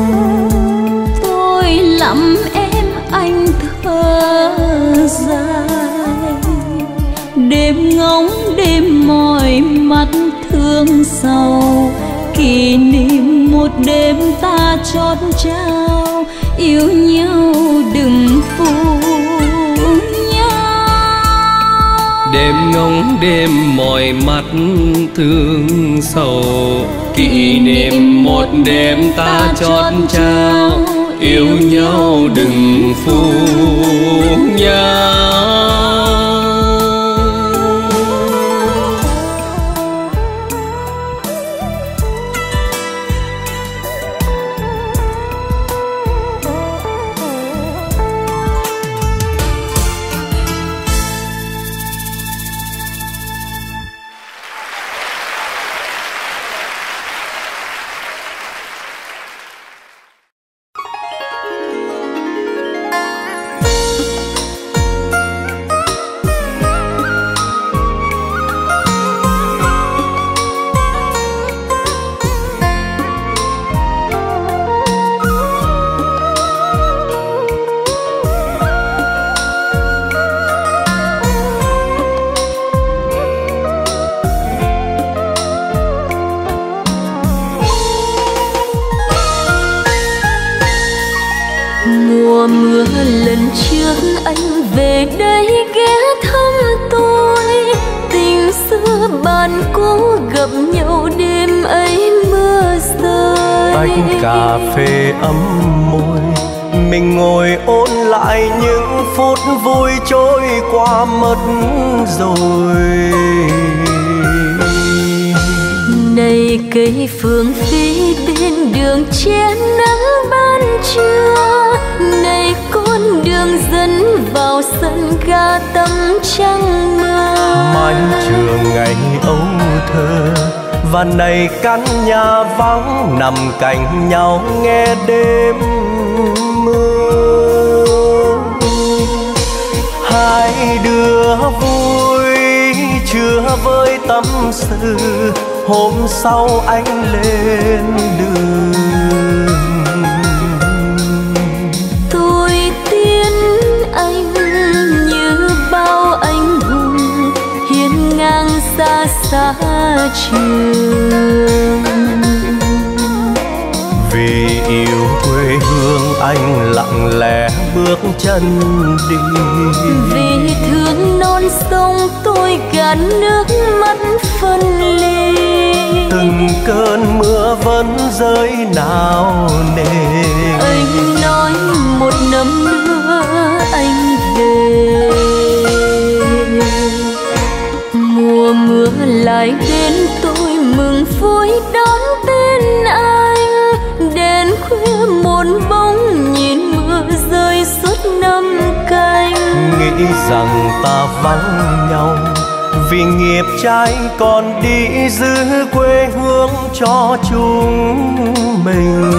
tôi lắm em anh thơ dài, đêm ngóng đêm mỏi mắt thương sầu, kỷ niệm một đêm ta chót trao, yêu nhau đừng phụ nhau. Đêm ngóng đêm mỏi mắt thương sầu, kỷ niệm một đêm ta chót trao, yêu nhau đừng phụ nhau. Mùa mưa lần trước anh về đây ghé thăm tôi, tình xưa bạn cũ gặp nhau đêm ấy mưa rơi. Tách cà phê ấm môi, mình ngồi ôn lại những phút vui trôi qua mất rồi. Này cây phương phi bên đường che nắng ban trưa, này con đường dẫn vào sân ga tắm trăng mưa. Mái trường ngày ấu thơ và này căn nhà vắng nằm cạnh nhau nghe đêm mưa. Hai đứa vui chưa với tâm sự, hôm sau anh lên đường. Tôi tiến anh như bao anh hùng hiên ngang xa xa trường. Vì yêu quê hương anh lặng lẽ bước chân đi, vì thương non sông tôi gạt nước mắt phân ly. từng cơn mưa vẫn rơi nào nề. Anh nói một năm nữa anh về, mùa mưa lại đến tôi mừng vui đón tên anh. Đến khuya một bóng nhìn mưa rơi suốt năm canh. Nghĩ rằng ta vắng nhau vì nghiệp trai còn đi giữ quê hương cho chúng mình.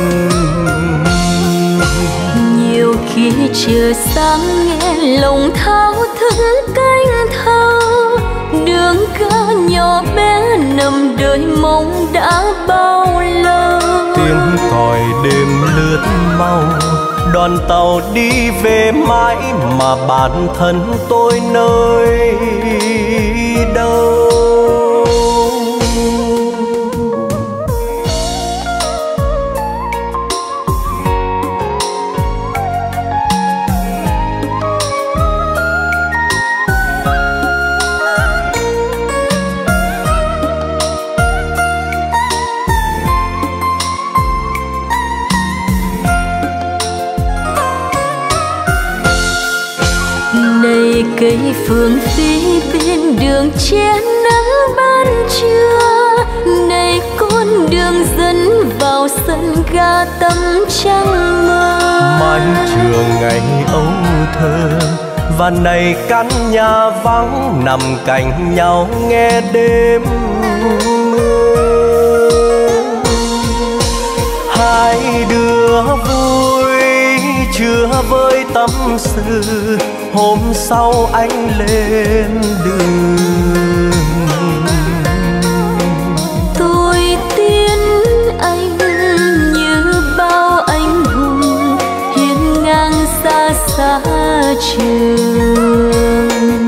Nhiều khi chưa sáng nghe lòng thao thức cánh thơ, đường ca nhỏ bé nằm đợi mong đã bao lâu. Tiếng còi đêm lướt mau, đoàn tàu đi về mãi mà bản thân tôi nơi đâu. Này cây phương phi bên đường che nắng ban trưa, này con đường dẫn vào sân ga tắm trăng mưa. Mái trường ngày ấu thơ và này căn nhà vắng nằm cạnh nhau nghe đêm mưa. Hai đứa vui chưa với tâm sự, hôm sau anh lên đường. Tôi tiến anh như bao anh hùng hiên ngang xa xa trường.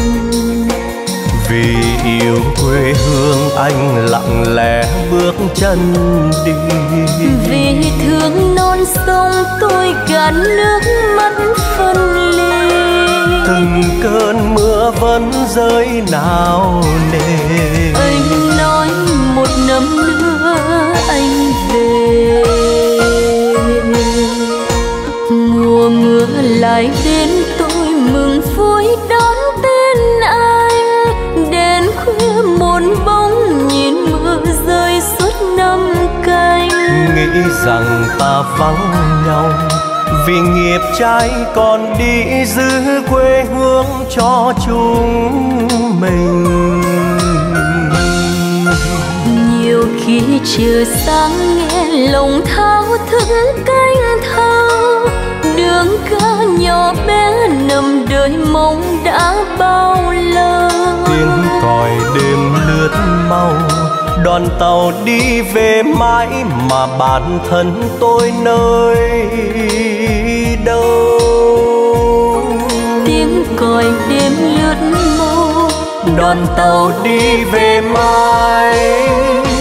Vì yêu quê hương anh lặng lẽ bước chân đi, vì thương non sông tôi gạt nước mắt phân ly. từng cơn mưa vẫn rơi nào nề. Anh nói một năm nữa anh về, mùa mưa lại đến tôi mừng vui đón tên anh. Đến khuya một bóng nhìn mưa rơi suốt năm canh. Nghĩ rằng ta vắng nhau vì nghiệp trai còn đi giữ quê hương cho chúng mình. Nhiều khi chưa sáng nghe lòng thao thức cánh thơ, đường ca nhỏ bé nằm đợi mong đã bao lâu. Tiếng còi đêm lướt mau, đoàn tàu đi về mãi mà bản thân tôi nơi đâu. Tiếng còi đêm lướt mau, đoàn tàu đi về mãi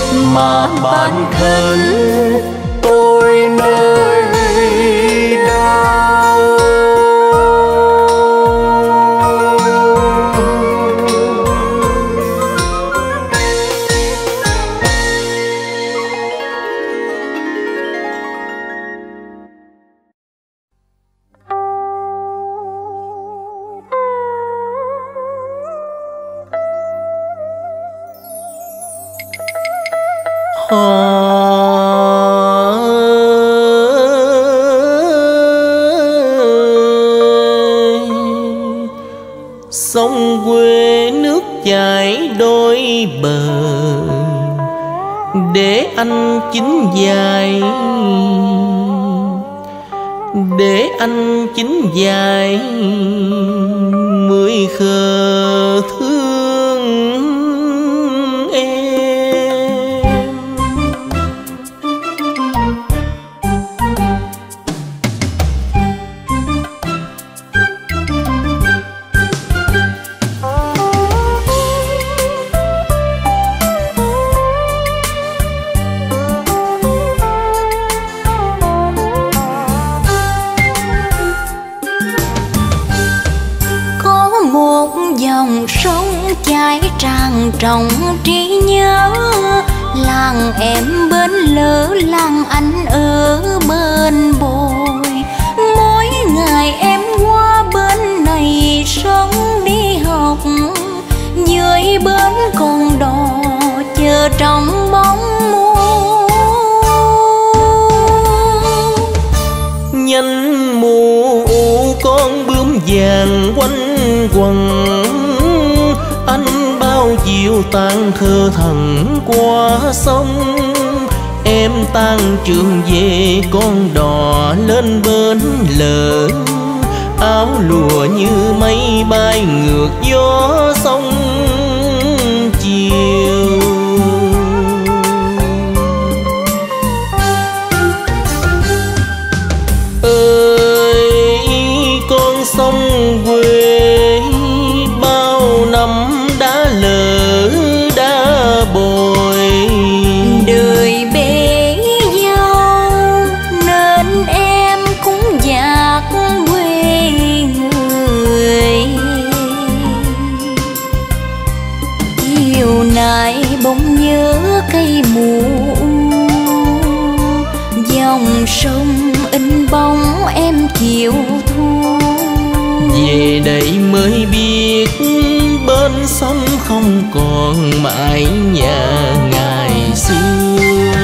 mà bản thân tôi nơi đâu. Sông quê nước chảy đôi bờ, để anh chín dài, để anh chín dài mới khờ thương em. Dòng sông chảy tràn trong trí nhớ, làng em bên lỡ, làng anh ở bên bồi. Mỗi ngày em qua bên này sống đi học, dưới bến con đò chờ trong bóng mùa. Nhanh mùa con bướm vàng quanh quần, anh bao chiều tan thơ thẩn qua sông. Em tan trường về con đò lên bến lỡ, áo lụa như mây bay ngược gió sông chiều. Ơi con sông quê bao năm đã lỡ đã bồi, đời bể dâu nên em cũng dạt quê người. Chiều nay bỗng nhớ cây mù, dòng sông in bóng em chiều thu. Về đây mới biết bên sông không còn mãi nhà ngày xưa.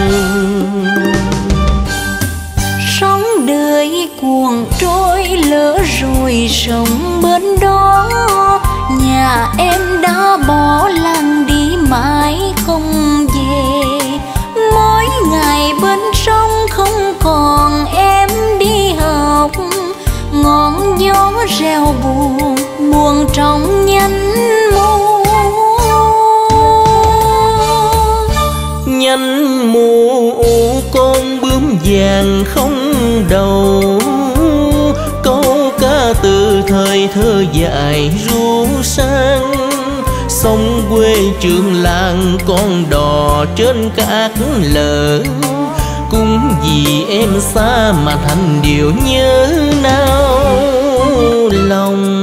Sóng đời cuồng trôi lỡ rồi sống bên đó, nhà em đã bỏ làng đi mãi không về. Mỗi ngày bên sông không còn em đi học, ngọn gió reo buồn buồn trong nhánh mùa. Nhánh mùa con bướm vàng không đầu, câu ca từ thời thơ dại ru sang. Sông quê trường làng con đò trên cát lở, cũng vì em xa mà thành điều nhớ nao lòng.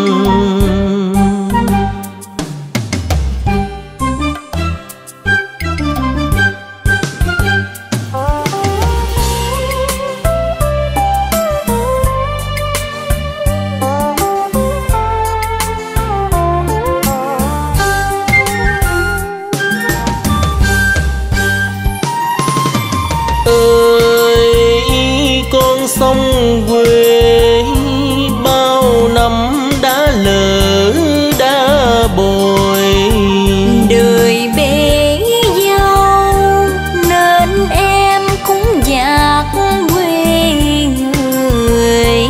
Sông quê bao năm đã lỡ đã bồi, đời bể dâu nên em cũng dạt quê người.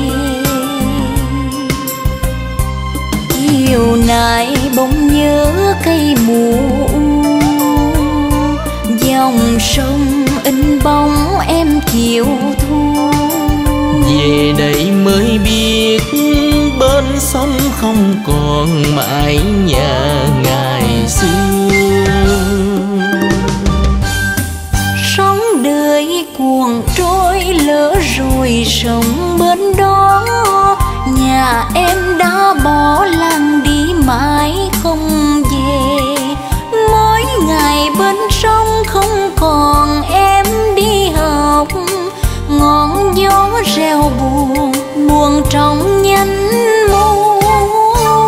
Chiều nay bỗng nhớ cây mù, dòng sông in bóng em chiều thu. Về đây mới biết bên sông không còn mãi nhà ngày xưa. Sóng đời cuồng trôi lỡ rồi sống bên đó, nhà em đã bỏ làng đi mãi không về. Mỗi ngày bên sông không còn em đi học, ngọn gió reo buồn buồn trong nhánh mùa.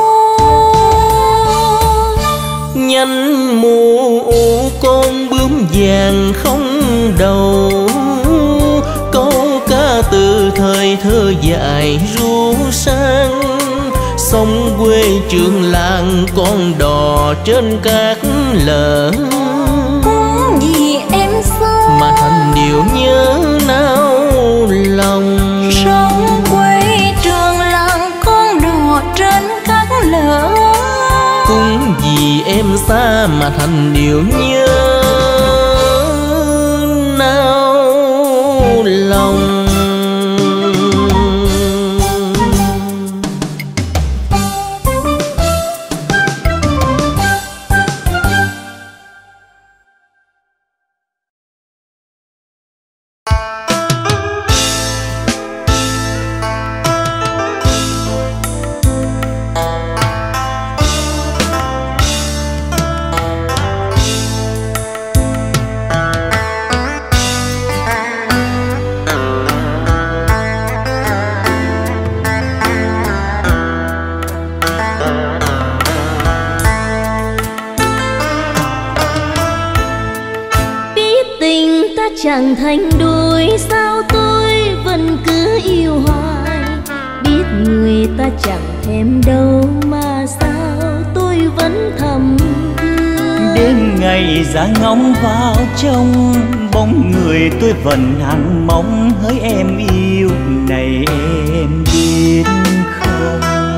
Nhánh mùa con bướm vàng không đầu. Câu ca từ thời thơ dại ru sang, sông quê trường làng con đò trên cát lở. Cũng vì em xa mà thành điều nhớ nao lòng. sông quê trường làng con đò trên cát lở. Cũng vì em xa mà thành điều nhớ nao lòng. Chẳng thành đôi sao tôi vẫn cứ yêu hoài. Biết người ta chẳng thèm đâu mà sao tôi vẫn thầm thương. Đêm ngày ra ngóng vào trong bóng người tôi vẫn hằng mong hỡi em yêu này em biết không.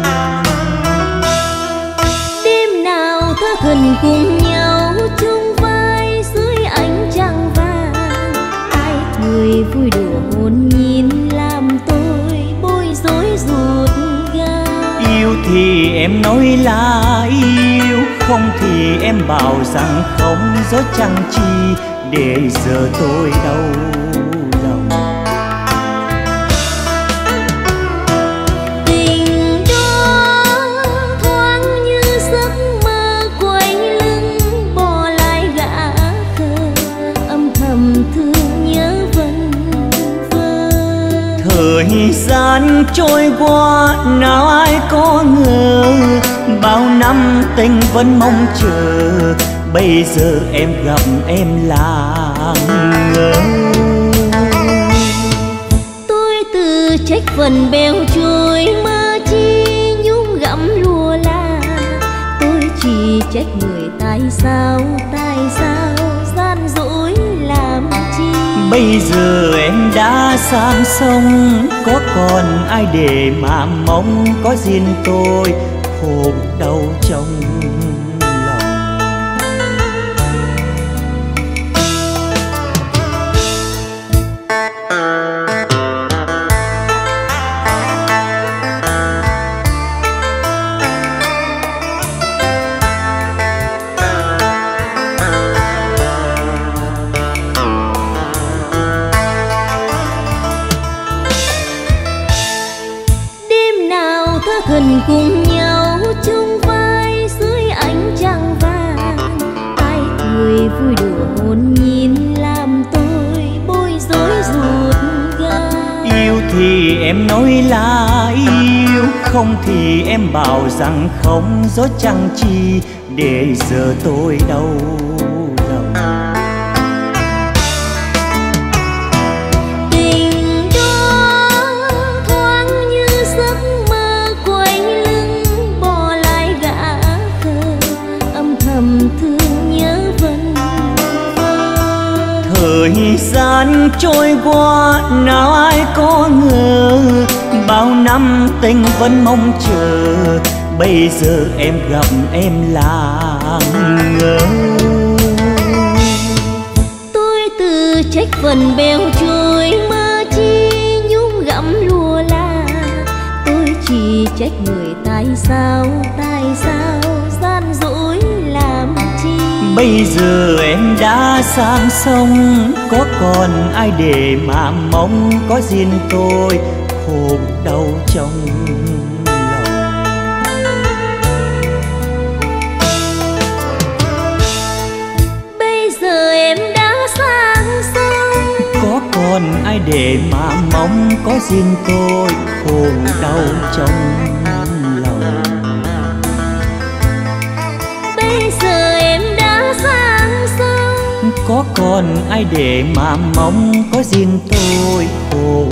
Đêm nào thơ thần cùng nhau chung vai dưới ánh trăng vàng. Người vui đùa hôn nhìn làm tôi bối rối ruột gan. Yêu thì em nói là yêu, không thì em bảo rằng không. Gió chẳng chi để giờ tôi đau lòng. Tình đó thoáng như giấc mơ quay lưng bỏ lại gã khờ. Âm thầm thương nhớ thời gian trôi qua nào ai có ngờ. Bao năm tình vẫn mong chờ, bây giờ em gặp em là ngờ. Tôi tự trách phần bèo trôi mơ chi nhung gặm lùa la. Tôi chỉ trách người tại sao gian dối làm chi. Bây giờ em đã sang sông, có còn ai để mà mong. Có riêng tôi khổ đau trong lòng. Thần cùng nhau chung vai dưới ánh trăng vàng. Ai cười vui đùa hôn nhìn làm tôi bối rối ruột gan. Yêu thì em nói là yêu, không thì em bảo rằng không. Gió chẳng chi để giờ tôi đau lòng. Tình đó thoáng như giấc mơ quay lưng bỏ lại gã khờ. Âm thầm thương nhớ vẫn thời gian trôi qua nào ai có ngờ. Bao năm tình vẫn mong chờ, bây giờ em gặp em là ngờ. Tôi tự trách phần bèo trôi mơ chi nhung gặm lùa la. Tôi chỉ trách người tại sao gian dối làm chi. Bây giờ em đã sang sông, có còn ai để mà mong. Có riêng tôi khổ đau trong lòng. Bây giờ em đã sang sông, có còn ai để mà mong. Có riêng tôi khổ đau trong lòng. bây giờ em đã sang sông, có còn ai để mà mong, có riêng tôi khổ